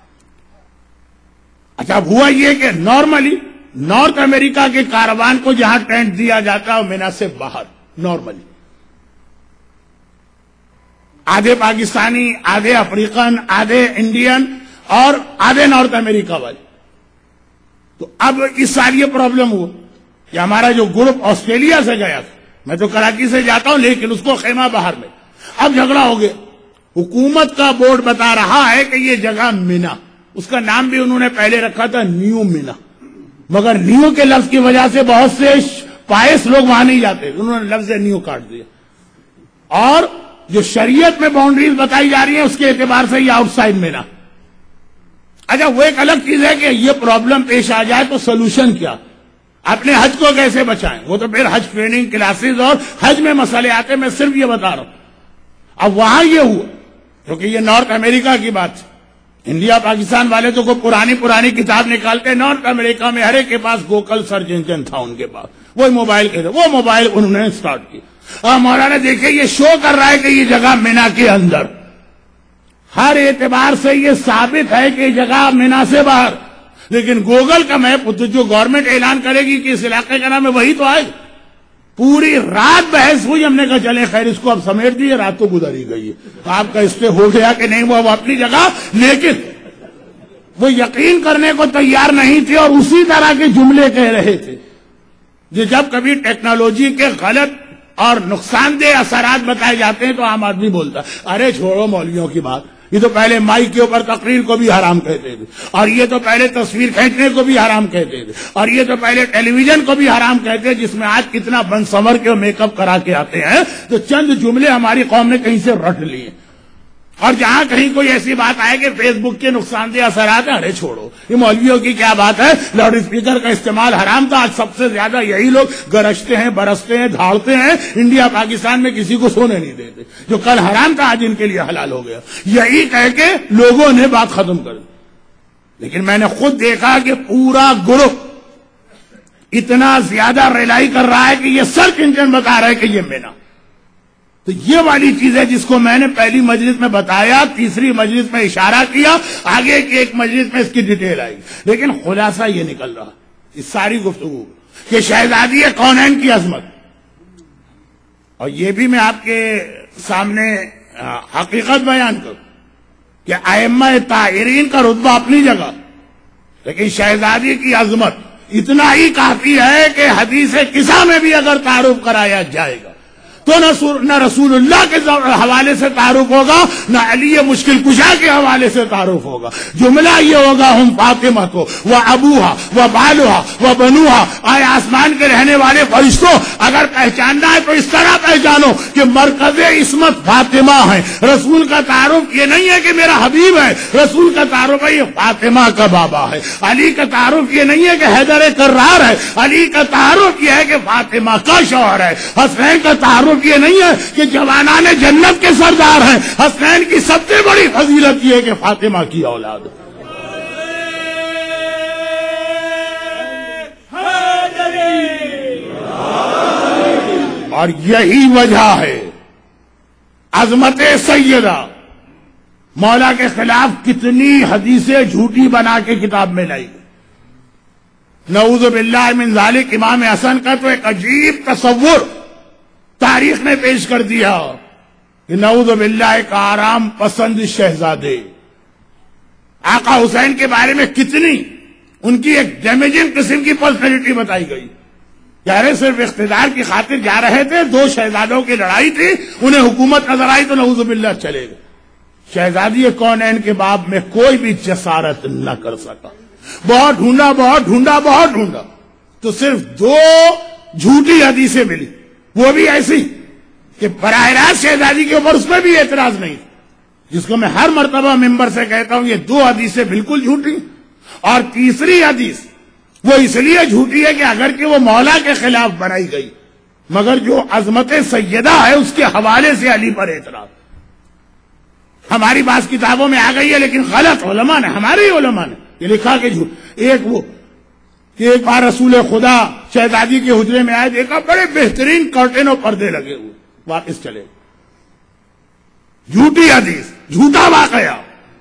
اچھا اب ہوا یہ کہ نارملی نارتھ امریکہ کے کاروان کو جہاں ٹینٹ دیا جاتا ہے مینا سے باہر، نارملی آدھے پاکستانی، آدھے افریقن، آدھے انڈین اور آدھے نارتھ امریکہ والے. تو اب اس سال یہ پرابلم ہوا کہ ہمارا جو گروپ آسٹریلیا سے گیا تھا، میں تو کراچی سے جاتا ہوں لیکن اس کو خیمہ باہر میں، اب جھگڑا ہو گیا. حکومت کا بورڈ بتا رہا ہے کہ یہ جگہ مینا، اس کا نام بھی انہوں نے پہلے رکھا تھا نیو مینا، مگر نیو کے لفظ کی وجہ سے بہت سے پائس لوگ وہاں نہیں جاتے، انہوں نے لفظ نیو کاٹ دیا. اور جو شریعت میں باؤنڈریز بتائی جا رہی ہیں اس کے اعتبار سے یہ آؤٹ سائڈ مینا. اچھا وہ ایک الگ چیز ہے کہ یہ پرابلم پیش آ جائے تو سلوشن کیا، اپنے حج کو کیسے بچائیں، وہ تو پھر حج ٹریننگ کلاسز اور حج میں مسئلے آتے، میں صرف یہ بتا رہا ہوں. اب وہاں یہ ہوا کیونکہ یہ نارتھ امریکہ کی بات ہے، انڈیا پاکستان والے تو کوئی پرانی کتاب نکالتے، نارتھ امریکہ میں ہر ایک کے پاس گوگل سرچ انجن تھا ان کے پاس، وہ موبائل کے تھے، وہ موبائل انہوں نے اسٹارٹ کی. اور مولانا دیکھیں یہ شو کر رہا ہے کہ یہ جگہ مینا کے اندر، ہر اعتبار سے یہ ثابت ہے کہ یہ جگہ مینا سے باہر. لیکن گوگل کا میپ جو گورنمنٹ اعلان کرے گی کہ اس علاقے کا نام ہے وہی تو آئے. پوری رات بحث ہوئی، ہم نے کہا چلے خیر اس کو اب سمیٹ دیے، رات تو گزر ہی گئی ہے، آپ کا اسٹے ہو گیا کہ نہیں وہ اپنی جگہ. لیکن وہ یقین کرنے کو تیار نہیں تھے اور اسی طرح کے جملے کہہ رہے تھے. جب کبھی ٹیکنالوجی کے غلط اور نقصان دہ اثرات بتائے جاتے ہیں تو عام آدمی بولتا ارے چھوڑو مولویوں کی بات، یہ تو پہلے مائک کے اوپر تقریر کو بھی حرام کہتے تھے، اور یہ تو پہلے تصویر کھینچنے کو بھی حرام کہتے تھے، اور یہ تو پہلے ٹیلی ویژن کو بھی حرام کہتے جس میں آج کتنا بن سنور کے میک اپ کرا کے آتے ہیں. تو چند جملے ہماری قوم نے کہیں سے رٹ لیے، اور جہاں کہیں کوئی ایسی بات آئے کہ فیس بک کے نقصان دہ اثرات ہیں، ارے چھوڑو یہ مولویوں کی کیا بات ہے، لاؤڈ اسپیکر کا استعمال حرام تھا، آج سب سے زیادہ یہی لوگ گرجتے ہیں، برستے ہیں، دھاڑتے ہیں، انڈیا پاکستان میں کسی کو سونے نہیں دیتے، جو کل حرام تھا آج ان کے لیے حلال ہو گیا. یہی کہہ کے لوگوں نے بات ختم کر دی. لیکن میں نے خود دیکھا کہ پورا گروپ اتنا زیادہ ریلائی کر رہا ہے کہ یہ سرچ انجن بتا رہا ہے کہ یہ مینا. تو یہ والی چیز ہے جس کو میں نے پہلی مجلس میں بتایا، تیسری مجلس میں اشارہ کیا، آگے کی ایک مجلس میں اس کی ڈیٹیل آئی، لیکن خلاصہ یہ نکل رہا اس ساری گفتگو کہ شہزادی کونین کی عظمت، اور یہ بھی میں آپ کے سامنے حقیقت بیان کروں کہ ائمہ طاہرین کا رتبہ اپنی جگہ، لیکن شہزادی کی عظمت اتنا ہی کافی ہے کہ حدیث قصہ میں بھی اگر تعارف کرایا جائے گا تو نہ رسول اللہ کے حوالے سے تعارف ہوگا، نہ علی مشکل کشا کے حوالے سے تعارف ہوگا. جملہ یہ ہوگا ہم فاطمہ کو و ابوہا و بالوہا و بنوہا. آئے آسمان کے رہنے والے فرشتوں، اگر پہچاننا ہے تو اس طرح پہچانو کہ مرکز عصمت فاطمہ ہے. رسول کا تعارف یہ نہیں ہے کہ میرا حبیب ہے، رسول کا تعارف ہے یہ فاطمہ کا بابا ہے. علی کا تعارف یہ نہیں ہے کہ حیدر کرار ہے، علی کا تعارف یہ ہے کہ فاطمہ کا شوہر ہے. حسین کا تعارف یہ نہیں ہے کہ جوانان جنت کے سردار ہیں، حسین کی سب سے بڑی فضیلت یہ ہے کہ فاطمہ کی اولاد. اور یہی وجہ ہے عظمت سیدہ مولا کے خلاف کتنی حدیثیں جھوٹی بنا کے کتاب میں لائی. نعوذ باللہ من ذالک. امام حسن کا تو ایک عجیب تصور تاریخ نے پیش کر دیا کہ نعوذ باللہ ایک آرام پسند شہزادے. آقا حسین کے بارے میں کتنی ان کی ایک ڈیمیجنگ قسم کی پرسنالٹی بتائی گئی. یارے صرف اقتدار کی خاطر جا رہے تھے، دو شہزادوں کی لڑائی تھی، انہیں حکومت نظر آئی تو نعوذ باللہ چلے گئے. شہزادی کونین کے باب میں کوئی بھی جسارت نہ کر سکا. بہت ڈھونڈا تو صرف دو جھوٹی حدیثیں ملی، وہ بھی ایسی کہ براہ راست شہزادی کے اوپر اس میں بھی اعتراض نہیں، جس کو میں ہر مرتبہ ممبر سے کہتا ہوں یہ دو حدیثیں بالکل جھوٹی. اور تیسری حدیث وہ اس لیے جھوٹی ہے کہ اگر کہ وہ مولا کے خلاف بنائی گئی، مگر جو عظمت سیدہ ہے اس کے حوالے سے علی پر اعتراض. ہماری بعض کتابوں میں آ گئی ہے لیکن غلط، علماء نے، ہمارے ہی علماء نے یہ لکھا کہ جھوٹ. ایک بار رسول خدا شہزادی کے حجرے میں آئے، دیکھا بڑے بہترین کرٹن اور پردے لگے ہوئے، واپس چلے. جھوٹی حدیث، جھوٹا واقعہ.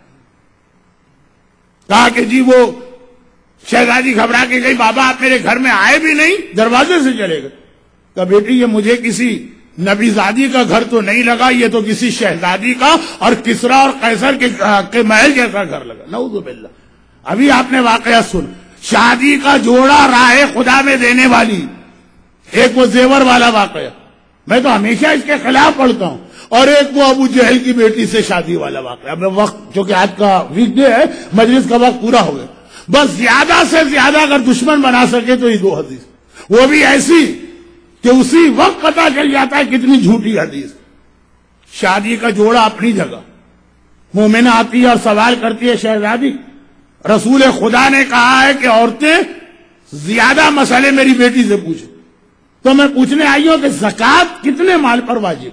کہا کہ جی وہ شہزادی گھبرا کے گئی، بابا آپ میرے گھر میں آئے بھی نہیں، دروازے سے چلے گئے. کہا بیٹی یہ مجھے کسی نبی زادی کا گھر تو نہیں لگا، یہ تو کسی شہزادی کا اور کسرا اور قیصر کے محل جیسا گھر لگا. نعوذ باللہ. ابھی آپ نے واقعہ سن، شادی کا جوڑا راہ خدا میں دینے والی، ایک وہ زیور والا واقعہ، میں تو ہمیشہ اس کے خلاف پڑھتا ہوں، اور ایک وہ ابو جہل کی بیٹی سے شادی والا واقعہ. اب وقت جو کہ آج کا ویک ڈے ہے، مجلس کا وقت پورا ہو گیا، بس زیادہ سے زیادہ اگر دشمن بنا سکے تو یہ دو حدیث، وہ بھی ایسی کہ اسی وقت پتا چل جاتا ہے کتنی جھوٹی حدیث. شادی کا جوڑا اپنی جگہ، مومنہ آتی ہے اور سوال کرتی ہے شہزادی رسول خدا نے کہا ہے کہ عورتیں زیادہ مسئلے میری بیٹی سے پوچھیں، تو میں پوچھنے آئی ہوں کہ زکوٰۃ کتنے مال پر واجب.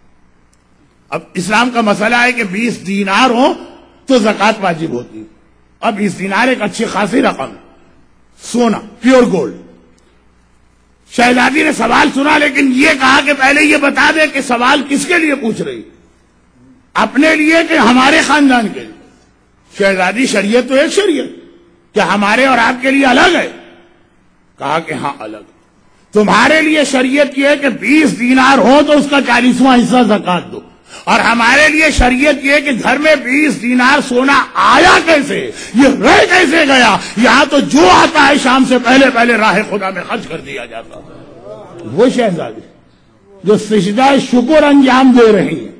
اب اسلام کا مسئلہ ہے کہ 20 دینار ہو تو زکوٰۃ واجب ہوتی ہے. اب 20 دینار ایک اچھی خاصی رقم ہے، سونا، پیور گولڈ. شہزادی نے سوال سنا لیکن یہ کہا کہ پہلے یہ بتا دے کہ سوال کس کے لیے پوچھ رہی، اپنے لیے کہ ہمارے خاندان کے لیے. شہزادی شریعت تو ایک شریعت، کیا ہمارے اور آپ کے لیے الگ ہے؟ کہا کہ ہاں الگ. تمہارے لیے شریعت یہ ہے کہ 20 دینار ہو تو اس کا 40واں حصہ زکوٰۃ دو، اور ہمارے لیے شریعت یہ ہے کہ گھر میں 20 دینار سونا آیا کیسے، یہ رہ کیسے گیا، یہاں تو جو آتا ہے شام سے پہلے راہ خدا میں خرچ کر دیا جاتا. وہ شہزادی جو سجدہ شکر انجام دے رہی ہیں،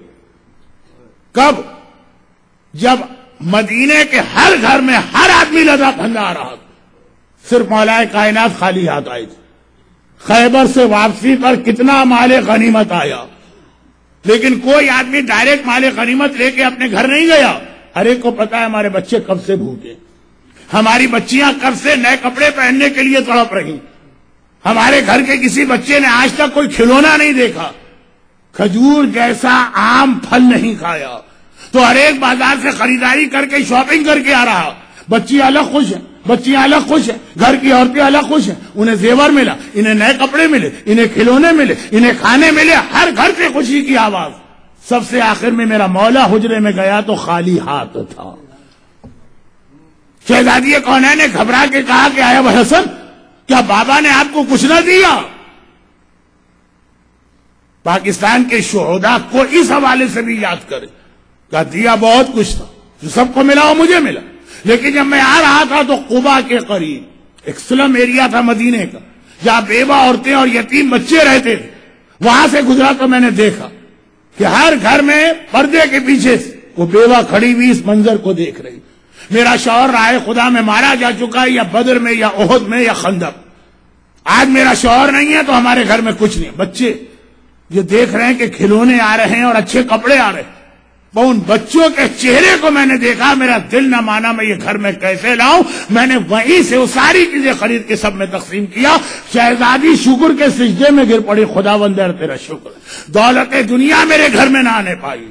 کب؟ جب مدینے کے ہر گھر میں ہر آدمی لدا پھندا رہا تھا، صرف مولا کائنات خالی ہاتھ آئی تھی. خیبر سے واپسی پر کتنا مال غنیمت آیا، لیکن کوئی آدمی ڈائریکٹ مال غنیمت لے کے اپنے گھر نہیں گیا. ہر ایک کو پتا ہے ہمارے بچے کب سے بھوکے، ہماری بچیاں کب سے نئے کپڑے پہننے کے لیے تڑپ رہی، ہمارے گھر کے کسی بچے نے آج تک کوئی کھلونا نہیں دیکھا، کھجور جیسا عام پھل نہیں کھایا، تو ہر ایک بازار سے خریداری کر کے شاپنگ کر کے آ رہا. بچی الگ خوش ہیں، بچیاں الگ خوش ہیں، گھر کی عورتیں الگ خوش ہیں، انہیں زیور ملا، انہیں نئے کپڑے ملے، انہیں کھلونے ملے، انہیں کھانے ملے، ہر گھر سے خوشی کی آواز۔ سب سے آخر میں میرا مولا حجرے میں گیا تو خالی ہاتھ تھا۔ شہزادی کونین نے گھبرا کے کہا کہ آیا حسن، کیا بابا نے آپ کو کچھ نہ دیا؟ پاکستان کے شہداء کو اس حوالے سے بھی یاد کرے، کہا دیا بہت کچھ تھا، جو سب کو ملا وہ مجھے ملا، لیکن جب میں آ رہا تھا تو قبا کے قریب ایک سلم ایریا تھا مدینے کا، جہاں بیوہ عورتیں اور یتیم بچے رہتے تھے، وہاں سے گزرا تو میں نے دیکھا کہ ہر گھر میں پردے کے پیچھے سے وہ بیوہ کھڑی ہوئی اس منظر کو دیکھ رہی۔ میرا شوہر رائے خدا میں مارا جا چکا ہے، یا بدر میں یا احد میں یا خندق۔ آج میرا شوہر نہیں ہے تو ہمارے گھر میں کچھ نہیں، بچے یہ دیکھ رہے ہیں کہ کھلونے آ رہے ہیں اور اچھے کپڑے آ رہے ہیں، وہ ان بچوں کے چہرے کو میں نے دیکھا، میرا دل نہ مانا میں یہ گھر میں کیسے لاؤں، میں نے وہیں سے وہ ساری چیزیں خرید کے سب میں تقسیم کیا۔ شہزادی شکر کے سجدے میں گر پڑی، خداوند تیرا شکر، دولت دنیا میرے گھر میں نہ آنے پائی۔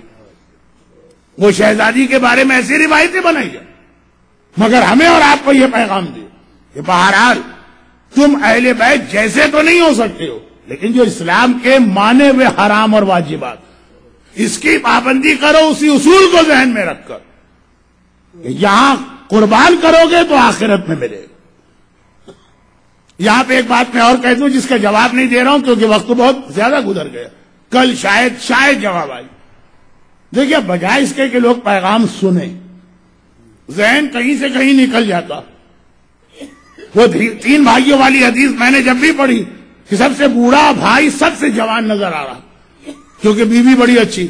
وہ شہزادی کے بارے میں ایسی روایتیں بنائی جائیں، مگر ہمیں اور آپ کو یہ پیغام دے کہ بہرحال تم اہل بیت جیسے تو نہیں ہو سکتے ہو، لیکن جو اسلام کے مانے ہوئے حرام اور واجبات اس کی پابندی کرو، اسی اصول کو ذہن میں رکھ کر یہاں قربان کرو گے تو آخرت میں ملے گا۔ یہاں پہ ایک بات میں اور کہہ دوں جس کا جواب نہیں دے رہا ہوں کیونکہ وقت بہت زیادہ گزر گیا، کل شاید جواب آئی۔ دیکھیے بجائے اس کے کہ لوگ پیغام سنیں، ذہن کہیں سے کہیں نکل جاتا۔ وہ 3 بھائیوں والی حدیث میں نے جب بھی پڑھی کہ سب سے بوڑھا بھائی سب سے جوان نظر آ رہا کیونکہ بیوی بڑی اچھی،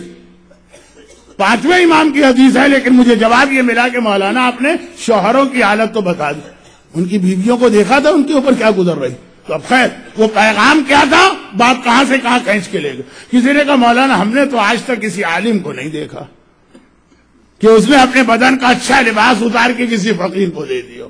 5ویں امام کی حدیث ہے، لیکن مجھے جواب یہ ملا کہ مولانا آپ نے شوہروں کی حالت تو بتا دی، ان کی بیویوں کو دیکھا تھا ان کے اوپر کیا گزر رہی۔ تو اب خیر وہ پیغام کیا تھا، بات کہاں سے کہاں کھینچ کے لے گئے۔ کسی نے کہا مولانا ہم نے تو آج تک کسی عالم کو نہیں دیکھا کہ اس نے اپنے بدن کا اچھا لباس اتار کے کسی فقیر کو دے دیا۔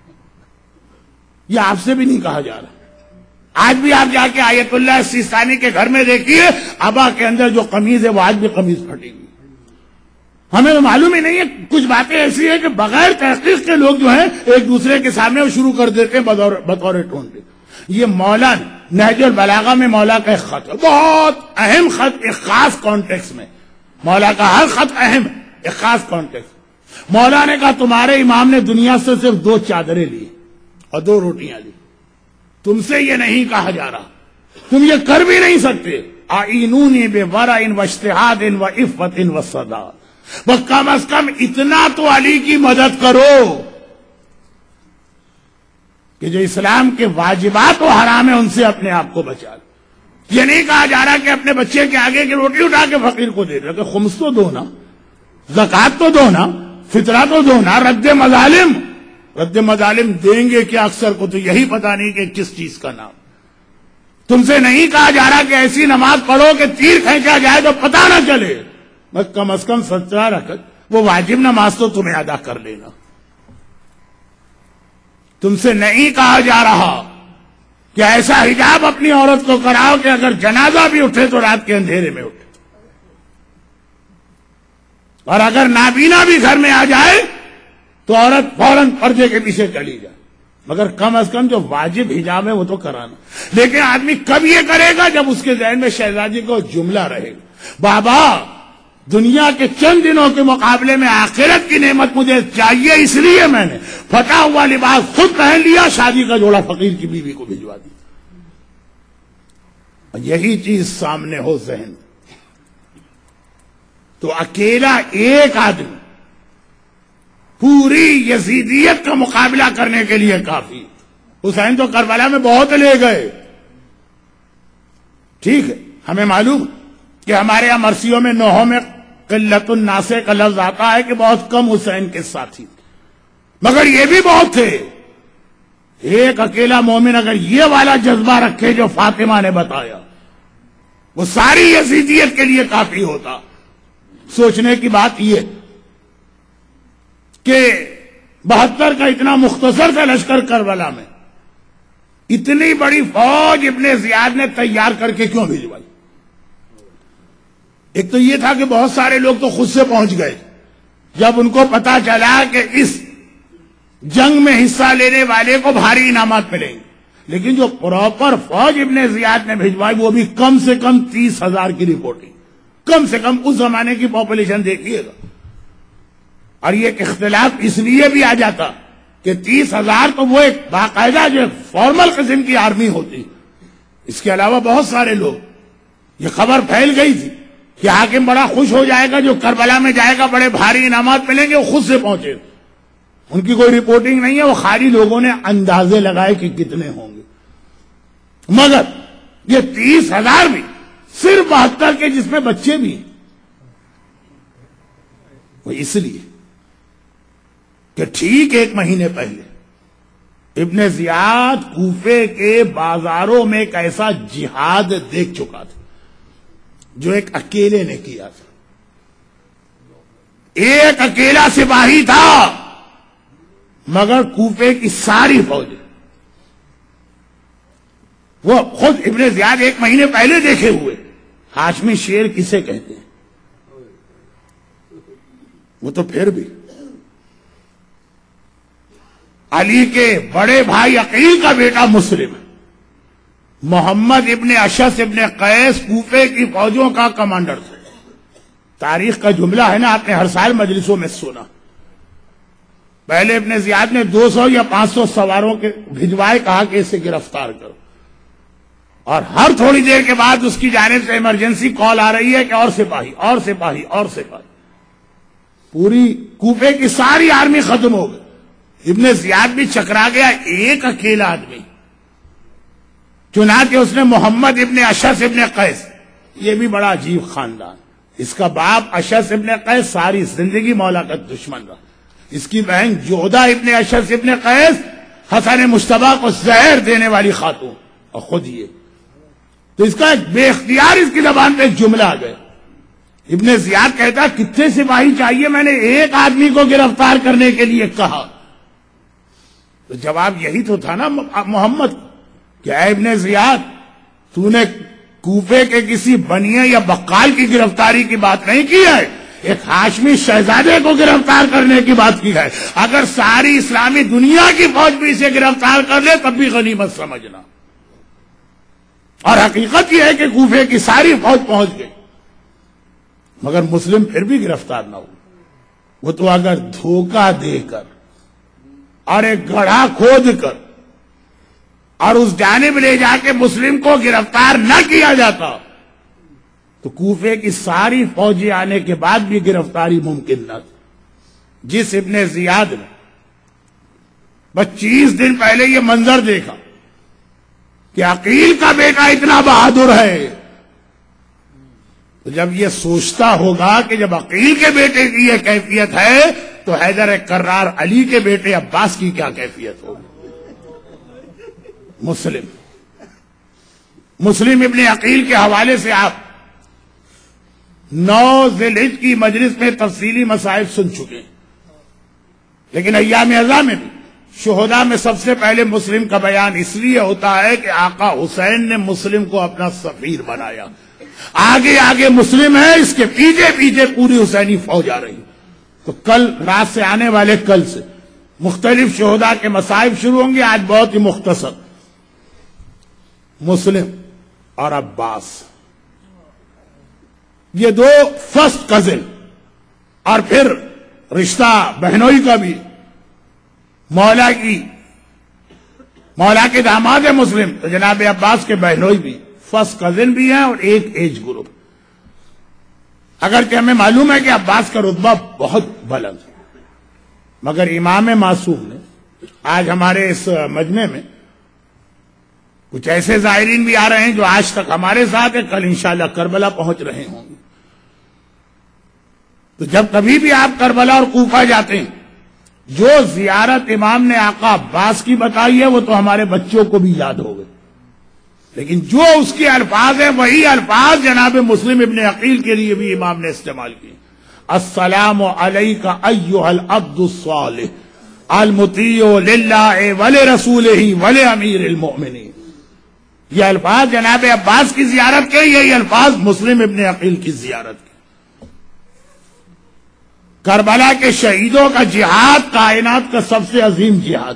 یہ آپ سے بھی نہیں کہا جا رہا۔ آج بھی آپ جا کے آیت اللہ سیستانی کے گھر میں دیکھیے، ابا کے اندر جو قمیض ہے وہ آج بھی قمیض پھٹی ہوئی۔ ہمیں تو معلوم ہی نہیں ہے، کچھ باتیں ایسی ہیں کہ بغیر تحقیق کے لوگ جو ہیں ایک دوسرے کے سامنے وہ شروع کر دیتے ہیں بطور ٹونٹے۔ یہ مولا نہج البلاغہ میں مولا کا ایک خط ہے، بہت اہم خط، ایک خاص کانٹیکس میں۔ مولا کا ہر خط اہم ہے، ایک خاص کانٹیکس۔ مولا نے کہا تمہارے امام نے دنیا سے صرف 2 چادریں لی اور 2 روٹیاں لی، تم سے یہ نہیں کہا جا رہا، تم یہ کر بھی نہیں سکتے۔ آئینونی بے ورع و اجتہاد و عفت و صداقت، وہ کم از کم اتنا تو علی کی مدد کرو کہ جو اسلام کے واجبات و حرام ہے ان سے اپنے آپ کو بچا لو۔ یہ نہیں کہا جا رہا کہ اپنے بچے کے آگے کی روٹی اٹھا کے فقیر کو دے دو، کہ خمس تو دو نا، زکات تو دو نا، فطرہ تو دو نا، رد مظالم دیں گے کہ اکثر کو تو یہی پتا نہیں کہ کس چیز کا نام۔ تم سے نہیں کہا جا رہا کہ ایسی نماز پڑھو کہ تیر کھینچا جائے تو پتا نہ چلے، بس کم از کم 17 رکعت وہ واجب نماز تو تمہیں ادا کر لینا۔ تم سے نہیں کہا جا رہا کہ ایسا حجاب اپنی عورت کو کراؤ کہ اگر جنازہ بھی اٹھے تو رات کے اندھیرے میں اٹھے، اور اگر نابینا بھی گھر میں آ جائے تو عورت فوراً پردے کے پیچھے چلی جائے، مگر کم از کم جو واجب حجاب ہے وہ تو کرانا۔ لیکن آدمی کب یہ کرے گا جب اس کے ذہن میں شہزادی کو جملہ رہے گا، بابا دنیا کے چند دنوں کے مقابلے میں آخرت کی نعمت مجھے چاہیے، اس لیے میں نے پھٹا ہوا لباس خود پہن لیا، شادی کا جوڑا فقیر کی بیوی کو بھجوا دی۔ یہی چیز سامنے ہو ذہن تو اکیلا ایک آدمی پوری یزیدیت کا مقابلہ کرنے کے لیے کافی۔ حسین تو کربلا میں بہت لے گئے، ٹھیک ہے، ہمیں معلوم کہ ہمارے یہاں مرثیوں میں نوحوں میں قلت الناس کا لفظ آتا ہے کہ بہت کم حسین کے ساتھی، مگر یہ بھی بہت تھے۔ ایک اکیلا مومن اگر یہ والا جذبہ رکھے جو فاطمہ نے بتایا، وہ ساری یزیدیت کے لیے کافی ہوتا۔ سوچنے کی بات یہ کہ 72 کا اتنا مختصر تھا لشکر کربلا میں، اتنی بڑی فوج ابن زیاد نے تیار کر کے کیوں بھیجوائی؟ ایک تو یہ تھا کہ بہت سارے لوگ تو خود سے پہنچ گئے، جب ان کو پتا چلا کہ اس جنگ میں حصہ لینے والے کو بھاری انعامات ملیں گے، لیکن جو پراپر فوج ابن زیاد نے بھجوائی وہ بھی کم سے کم 30,000 کی رپورٹنگ، کم سے کم اس زمانے کی پاپولیشن دیکھیے گا. اور یہ ایک اختلاف اس لیے بھی آ جاتا کہ 30,000 تو وہ ایک باقاعدہ جو فارمل قسم کی آرمی ہوتی، اس کے علاوہ بہت سارے لوگ. یہ خبر پھیل گئی تھی کہ حاکم بڑا خوش ہو جائے گا، جو کربلا میں جائے گا بڑے بھاری انعامات ملیں گے، وہ خود سے پہنچے. ان کی کوئی رپورٹنگ نہیں ہے، وہ خالی لوگوں نے اندازے لگائے کہ کتنے ہوں گے. مگر یہ 30,000 بھی صرف 72 کے، جس میں بچے بھی ہیں. وہ اس لیے کہ ٹھیک 1 مہینے پہلے ابن زیاد کوفے کے بازاروں میں ایک ایسا جہاد دیکھ چکا تھا جو ایک اکیلے نے کیا تھا. ایک اکیلا سپاہی تھا، مگر کوفے کی ساری فوج، وہ خود ابن زیاد 1 مہینے پہلے دیکھے ہوئے. ہاشمی شیر کسے کہتے ہیں؟ وہ تو پھر بھی علی کے بڑے بھائی عقیل کا بیٹا مسلم ہے. محمد ابن اشعث ابن قیس کوفے کی فوجوں کا کمانڈر تھا. تاریخ کا جملہ ہے نا، آپ نے ہر سال مجلسوں میں سنا. پہلے ابن زیاد نے 200 یا 500 سواروں کے بھجوائے، کہا کہ اسے گرفتار کرو، اور ہر تھوڑی دیر کے بعد اس کی جانب سے ایمرجنسی کال آ رہی ہے کہ اور سپاہی اور سپاہی اور سپاہی. پوری کوفے کی ساری آرمی ختم ہو گئی. ابن زیاد بھی چکرا گیا، ایک اکیلا آدمی. چنانچہ اس نے محمد ابن اشعث ابن قیس، یہ بھی بڑا عجیب خاندان، اس کا باپ اشعث ابن قیس ساری زندگی مولا کا دشمن رہا. اس کی بہن جودہ ابن اشعث ابن قیس حسن مجتبیٰ کو زہر دینے والی خاتون، اور خود یہ. تو اس کا ایک بے اختیار اس کی زبان پہ ایک جملہ آ گیا. ابن زیاد کہتا کتنے سپاہی چاہیے، میں نے ایک آدمی کو گرفتار کرنے کے لیے کہا. تو جواب یہی تو تھا نا محمد کہ اے ابن زیاد، تو نے کوفے کے کسی بنیے یا بقال کی گرفتاری کی بات نہیں کی ہے، ایک ہاشمی شہزادے کو گرفتار کرنے کی بات کی ہے. اگر ساری اسلامی دنیا کی فوج بھی اسے گرفتار کر لے تب بھی غنیمت سمجھنا. اور حقیقت یہ ہے کہ کوفے کی ساری فوج پہنچ گئی، مگر مسلم پھر بھی گرفتار نہ ہو. وہ تو اگر دھوکہ دے کر اور ایک گڑھا کھود کر اور اس جانب لے جا کے مسلم کو گرفتار نہ کیا جاتا تو کوفے کی ساری فوجیں آنے کے بعد بھی گرفتاری ممکن نہ تھی. جس ابن زیاد نے 25 دن پہلے یہ منظر دیکھا کہ عقیل کا بیٹا اتنا بہادر ہے، تو جب یہ سوچتا ہوگا کہ جب عقیل کے بیٹے کی یہ کیفیت ہے تو حیدر کرار علی کے بیٹے عباس کی کیا کیفیت ہوگی. مسلم ابن عقیل کے حوالے سے آپ 9 ذی الحجہ کی مجلس میں تفصیلی مسائل سن چکے ہیں، لیکن ایام ازا میں بھی شہداء میں سب سے پہلے مسلم کا بیان اس لیے ہوتا ہے کہ آقا حسین نے مسلم کو اپنا سفیر بنایا. آگے آگے مسلم ہے، اس کے پیچھے پیچھے پوری حسینی فوج آ رہی. تو کل رات سے آنے والے کل سے مختلف شہداء کے مصائب شروع ہوں گے. آج بہت ہی مختصر. مسلم اور عباس یہ 2 فرسٹ کزن، اور پھر رشتہ بہنوئی کا بھی، مولا کے داماد ہے مسلم، تو جناب عباس کے بہنوئی بھی فرسٹ کزن بھی ہیں اور ایک ایج گروپ. اگرچہ ہمیں معلوم ہے کہ عباس کا رتبہ بہت بلند ہے، مگر امام معصوم نے آج ہمارے اس مجمع میں کچھ ایسے زائرین بھی آ رہے ہیں جو آج تک ہمارے ساتھ ہیں، کل انشاءاللہ کربلا پہنچ رہے ہوں گے. تو جب کبھی بھی آپ کربلا اور کوفہ جاتے ہیں، جو زیارت امام نے آقا عباس کی بتائی ہے وہ تو ہمارے بچوں کو بھی یاد ہو گئے، لیکن جو اس کے الفاظ ہیں وہی الفاظ جناب مسلم ابن عقیل کے لیے بھی امام نے استعمال کیے. السلام علیک ایھا العبد الصالح المطیع للہ ولرسولہ ولامیر المؤمنین. یہ الفاظ جناب عباس کی زیارت کے، یہی الفاظ مسلم ابن عقیل کی زیارت کے. کربلا کے شہیدوں کا جہاد کائنات کا سب سے عظیم جہاد،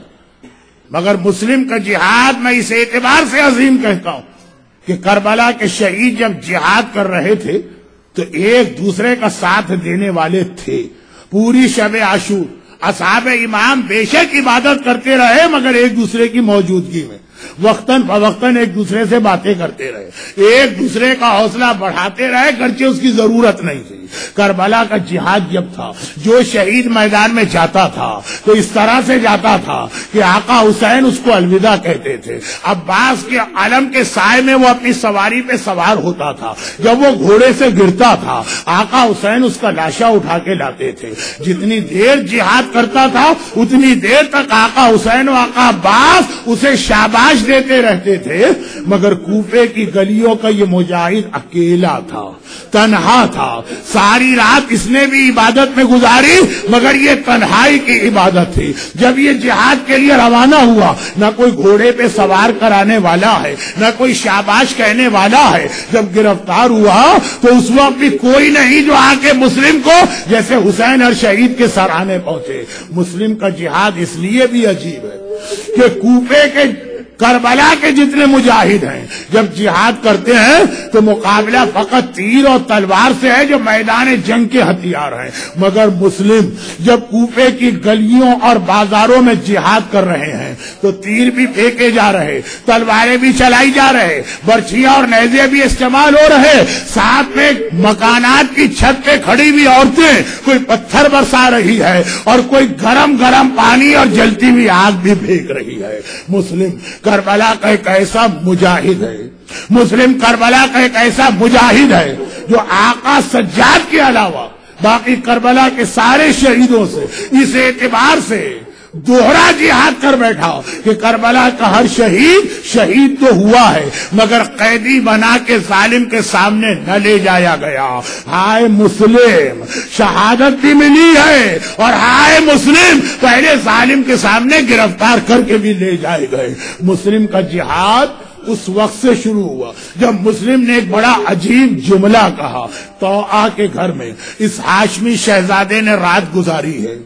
مگر مسلم کا جہاد میں اس اعتبار سے عظیم کہتا ہوں کہ کربلا کے شہید جب جہاد کر رہے تھے تو ایک دوسرے کا ساتھ دینے والے تھے. پوری شب عاشور اصحاب امام بے شک عبادت کرتے رہے، مگر ایک دوسرے کی موجودگی میں وقتاً فوقتاً ایک دوسرے سے باتیں کرتے رہے، ایک دوسرے کا حوصلہ بڑھاتے رہے، گرچہ اس کی ضرورت نہیں تھی. کربلا کا جہاد جب تھا، جو شہید میدان میں جاتا تھا تو اس طرح سے جاتا تھا کہ آقا حسین اس کو الوداع کہتے تھے. عباس کے علم کے سائے میں وہ اپنی سواری پہ سوار ہوتا تھا، جب وہ گھوڑے سے گرتا تھا آقا حسین اس کا لاشا اٹھا کے لاتے تھے. جتنی دیر جہاد کرتا تھا اتنی دیر تک آقا حسین و آقا عباس اسے شاباش دیتے رہتے تھے. مگر کوفے کی گلیوں کا یہ مجاہد اکیلا تھا، تنہا تھا. ساری رات اس نے بھی عبادت میں گزاری، مگر یہ تنہائی کی عبادت تھی. جب یہ جہاد کے لیے روانہ ہوا، نہ کوئی گھوڑے پہ سوار کرانے والا ہے، نہ کوئی شاباش کہنے والا ہے. جب گرفتار ہوا تو اس وقت بھی کوئی نہیں جو آ کے مسلم کو جیسے حسین اور شہید کے سرانے پہنچے. مسلم کا جہاد اس لیے بھی عجیب ہے کہ کوفے کے کربلا کے جتنے مجاہد ہیں جب جہاد کرتے ہیں تو مقابلہ فقط تیر اور تلوار سے ہے جو میدان جنگ کے ہتھیار ہیں. مگر مسلم جب کوفے کی گلیوں اور بازاروں میں جہاد کر رہے ہیں تو تیر بھی پھینکے جا رہے، تلواریں بھی چلائی جا رہے، برچھیاں اور نیزے بھی استعمال ہو رہے. ساتھ میں مکانات کی چھت پہ کھڑی ہوئی عورتیں کوئی پتھر برسا رہی ہے اور کوئی گرم گرم پانی اور جلتی ہوئی آگ بھی پھینک رہی ہے. مسلم کربلا کا ایک ایسا مجاہد ہے، مسلم کربلا کا ایک ایسا مجاہد ہے جو آقا سجاد کے علاوہ باقی کربلا کے سارے شہیدوں سے اس اعتبار سے دوہرا جہاد کر بیٹھا کہ کربلا کا ہر شہید شہید تو ہوا ہے مگر قیدی بنا کے ظالم کے سامنے نہ لے جایا گیا. ہائے مسلم، شہادت بھی ملی ہے اور ہائے مسلم پہلے ظالم کے سامنے گرفتار کر کے بھی لے جائے گئے. مسلم کا جہاد اس وقت سے شروع ہوا جب مسلم نے ایک بڑا عجیب جملہ کہا. طوعا کے گھر میں اس ہاشمی شہزادے نے رات گزاری ہے.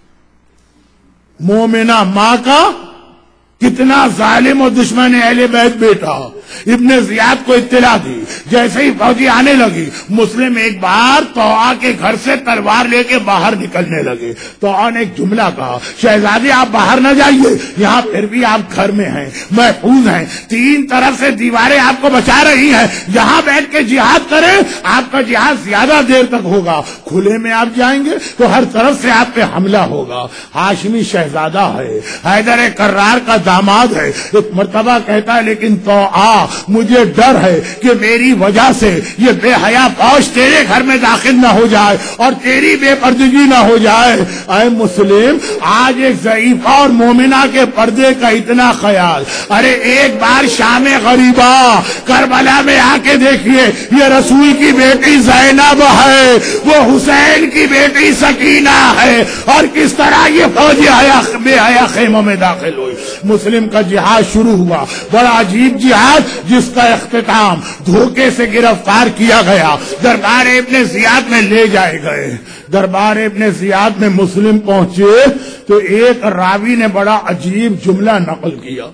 مومنہ ماں کا کتنا ظالم و دشمن اہل بیت بیٹا. ابن زیاد کو اطلاع دی، جیسے ہی فوجی آنے لگی مسلم ایک بار طوعا کے گھر سے تلوار لے کے باہر نکلنے لگے. طوعا نے ایک جملہ کہا، شہزادے آپ باہر نہ جائیے، یہاں پھر بھی آپ گھر میں ہیں، محفوظ ہیں، تین طرف سے دیواریں آپ کو بچا رہی ہیں، یہاں بیٹھ کے جہاد کریں، آپ کا جہاد زیادہ دیر تک ہوگا. کھلے میں آپ جائیں گے تو ہر طرف سے آپ پہ حملہ ہوگا. ہاشمی شہزادہ ہے، حیدر کرار کا داماد ہے. ایک مرتبہ کہتا ہے لیکن طوعا مجھے ڈر ہے کہ میری وجہ سے یہ بے حیا فوج تیرے گھر میں داخل نہ ہو جائے اور تیری بے پردگی نہ ہو جائے. اے مسلم، آج ایک ضعیفہ اور مومنہ کے پردے کا اتنا خیال. ارے ایک بار شام غریبہ کربلا میں آ کے دیکھیے، یہ رسول کی بیٹی زینب ہے، وہ حسین کی بیٹی سکینہ ہے، اور کس طرح یہ فوجی بے حیا خیموں میں داخل ہوئی. مسلم کا جہاد شروع ہوا، بڑا عجیب جہاد جس کا اختتام دھوکے سے گرفتار کیا گیا، دربار ابن زیاد میں لے جائے گئے. دربار ابن زیاد میں مسلم پہنچے تو ایک راوی نے بڑا عجیب جملہ نقل کیا.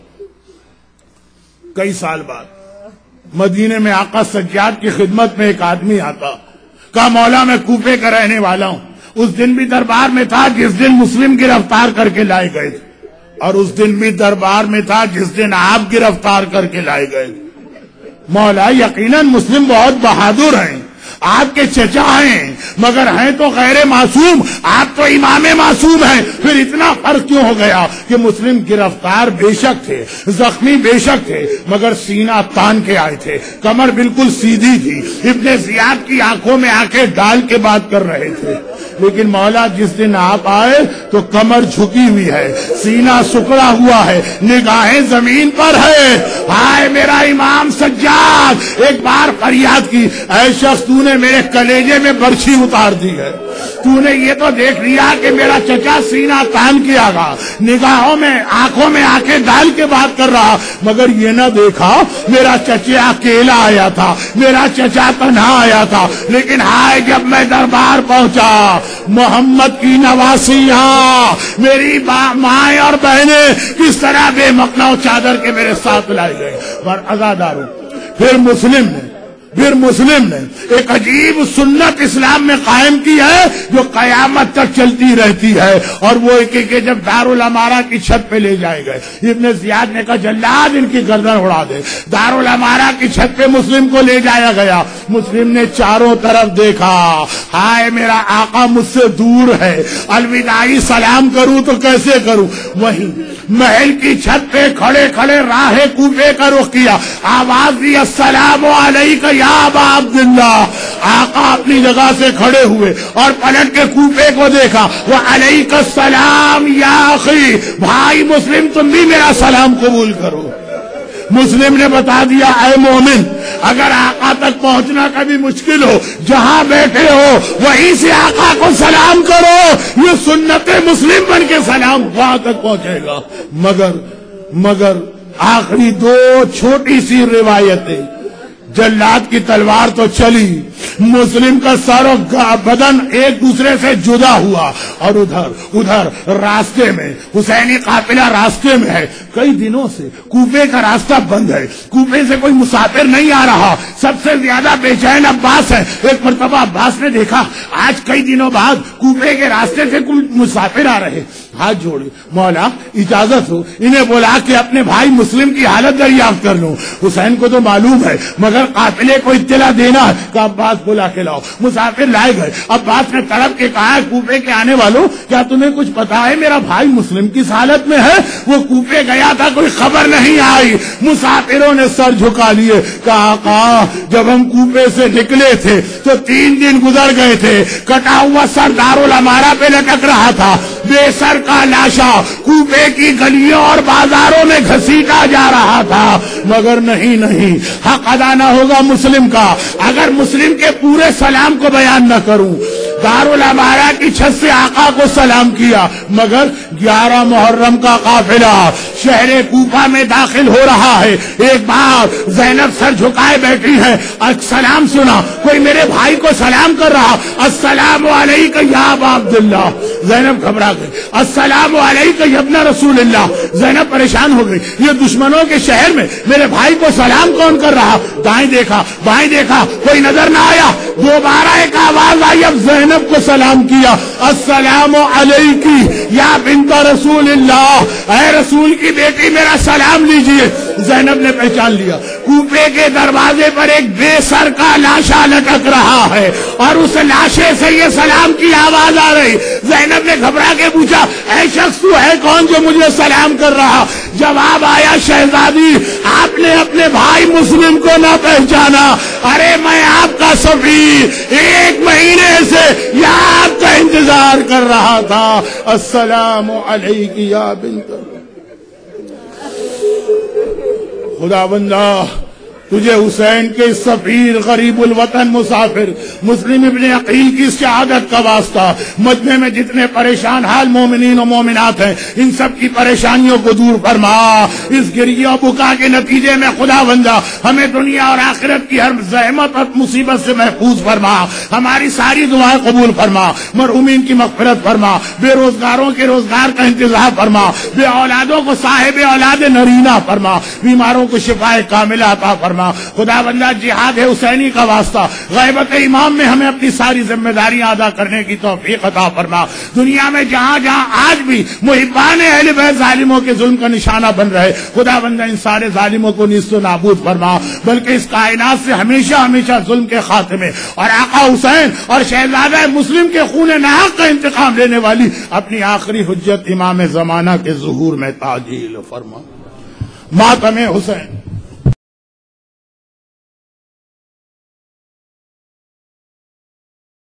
کئی سال بعد مدینے میں آقا سجاد کی خدمت میں ایک آدمی آتا، کہا مولا میں کوفے کا رہنے والا ہوں. اس دن بھی دربار میں تھا جس دن مسلم گرفتار کر کے لائے گئے تھے، اور اس دن بھی دربار میں تھا جس دن آپ گرفتار کر کے لائے گئے. مولا یقیناً مسلم بہت بہادر ہیں، آپ کے چچا ہیں، مگر ہیں تو غیر معصوم، آپ تو امام معصوم ہیں. پھر اتنا فرق کیوں ہو گیا کہ مسلم گرفتار بے شک تھے، زخمی بے شک تھے، مگر سینہ تان کے آئے تھے، کمر بالکل سیدھی تھی. ابن زیاد کی آنکھوں میں آنکھیں ڈال کے بات کر رہے تھے. لیکن مولا جس دن آپ آئے تو کمر جھکی ہوئی ہے، سینہ سکڑا ہوا ہے، نگاہیں زمین پر ہے. ہائے میرا امام سجاد، ایک بار فریاد کی، اے شخص تو نے میرے کلیجے میں برچھی اتار دی ہے. تو نے یہ تو دیکھ لیا کہ میرا چچا سینہ تان کیا گا، نگاہوں میں آنکھوں میں آنکھیں ڈال کے بات کر رہا، مگر یہ نہ دیکھا میرا چچا اکیلا آیا تھا، میرا چچا تنہا آیا تھا، لیکن ہائے جب میں دربار پہنچا محمد کی نواسیاں میری مائیں اور بہنیں کس طرح بے مقنع چادر کے میرے ساتھ لائی گئے اور عزاداروں۔ پھر مسلم نے ایک عجیب سنت اسلام میں قائم کی ہے جو قیامت تک چلتی رہتی ہے، اور وہ کہ جب دارالامارہ کی چھت پہ لے جائے گئے، ابن زیاد نے کہا جلاد ان کی گردن اڑا دے۔ دارالامارہ کی چھت پہ مسلم کو لے جایا گیا، مسلم نے چاروں طرف دیکھا، ہائے میرا آقا مجھ سے دور ہے، الوداعی سلام کروں تو کیسے کروں؟ وہیں محل کی چھت پہ کھڑے کھڑے راہ کوفے کا رخ کیا، آواز دی السلام علیکم یا ابا عبداللہ۔ آقا اپنی جگہ سے کھڑے ہوئے اور پلٹ کے کوفے کو دیکھا، وعلیک السلام یا اخی، بھائی مسلم تم بھی میرا سلام قبول کرو۔ مسلم نے بتا دیا اے مومن، اگر آقا تک پہنچنا کبھی مشکل ہو، جہاں بیٹھے ہو وہیں سے آقا کو سلام کرو، یہ سنت مسلم بن کے سلام وہاں تک پہنچے گا۔ مگر آخری دو چھوٹی سی روایتیں، جلاد کی تلوار تو چلی، مسلم کا سر و بدن ایک دوسرے سے جدا ہوا، اور ادھر راستے میں حسینی قافلہ راستے میں ہے، کئی دنوں سے کوفے کا راستہ بند ہے، کوفے سے کوئی مسافر نہیں آ رہا، سب سے زیادہ بے چین عباس ہے۔ ایک مرتبہ عباس نے دیکھا آج کئی دنوں بعد کوفے کے راستے سے کوئی مسافر آ رہے، ہاتھ جوڑے، مولا اجازت ہو انہیں بولا کہ اپنے بھائی مسلم کی حالت دریافت کر لوں۔ حسین کو تو معلوم ہے مگر قافلے کو اطلاع دینا ہے کہ عباس بلا کے لاؤ۔ مسافر لائے گئے، عباس نے طلب کے کہا کوفے کے آنے والوں کیا تمہیں کچھ پتا ہے میرا بھائی مسلم کس حالت میں ہے؟ وہ کوفے گیا تھا کوئی خبر نہیں آئی۔ مسافروں نے سر جھکا لیے، کہا آقا جب ہم کوفے سے نکلے تھے تو 3 دن گزر گئے تھے، کٹا ہوا سر دارالامارہ پہ لٹک رہا تھا، بے سر کا لاشا کوفے کی گلیوں اور بازاروں میں گھسیٹا جا رہا تھا، مگر نہیں حق ادا نہ ہوگا مسلم کا اگر مسلم کے پورے سلام کو بیان نہ کروں۔ دارالامارہ کی چھت سے آقا کو سلام کیا، مگر 11 محرم کا قافلہ شہر کوفہ میں داخل ہو رہا ہے۔ ایک بار زینب سر جھکائے بیٹھی ہے، سلام سنا، کوئی میرے بھائی کو سلام کر رہا، السلام علیکم یا ابا عبداللہ۔ زینب گھبرا گئی، السلام علیکم یا ابن رسول اللہ۔ زینب پریشان ہو گئی، یہ دشمنوں کے شہر میں میرے بھائی کو سلام کون کر رہا؟ دائیں دیکھا بائیں دیکھا، کوئی نظر نہ آیا، دوبارہ ایک آواز آئی، اب زینب کو سلام کیا، السلام علیکی یا بنت رسول اللہ، اے رسول کی بیٹی میرا سلام لیجئے۔ زینب نے پہچان لیا، کوفے کے دروازے پر ایک بے سر کا لاشا لٹک رہا ہے اور اس لاشے سے یہ سلام کی آواز آ رہی۔ زینب نے گھبرا کے پوچھا اے شخص تو ہے کون جو مجھے سلام کر رہا؟ جواب آیا شہزادی آپ نے اپنے بھائی مسلم کو نہ پہچانا، ارے میں آپ کا سفیر 1 مہینے سے یا آپ کا انتظار کر رہا تھا، السلام علیکی یا بنت۔ خدا بندہ تجھے حسین کے سفیر غریب الوطن مسافر مسلم ابن عقیل کی شہادت کا واسطہ، مجمع میں جتنے پریشان حال مومنین و مومنات ہیں ان سب کی پریشانیوں کو دور فرما، اس گریہ و بکا کے نتیجے میں خدا بندہ ہمیں دنیا اور آخرت کی ہر زحمت اور مصیبت سے محفوظ فرما، ہماری ساری دعائیں قبول فرما، مرحومین کی مغفرت فرما، بے روزگاروں کے روزگار کا انتظام فرما، بے اولادوں کو صاحب اولاد نرینہ فرما، بیماروں کو شفاء کاملہ عطا فرما۔ خدا بندہ جہاد حسینی کا واسطہ غیبت امام میں ہمیں اپنی ساری ذمہ داریاں ادا کرنے کی توفیق عطا فرما۔ دنیا میں جہاں جہاں آج بھی محبان اہل بیت ظالموں کے ظلم کا نشانہ بن رہے، خدا بندہ ان سارے ظالموں کو نیست و نابود فرما، بلکہ اس کائنات سے ہمیشہ ہمیشہ ظلم کے خاتمے اور آقا حسین اور شہزادہ مسلم کے خون ناحق کا انتقام لینے والی اپنی آخری حجت امام زمانہ کے ظہور میں تعجیل فرما۔ ماتم حسین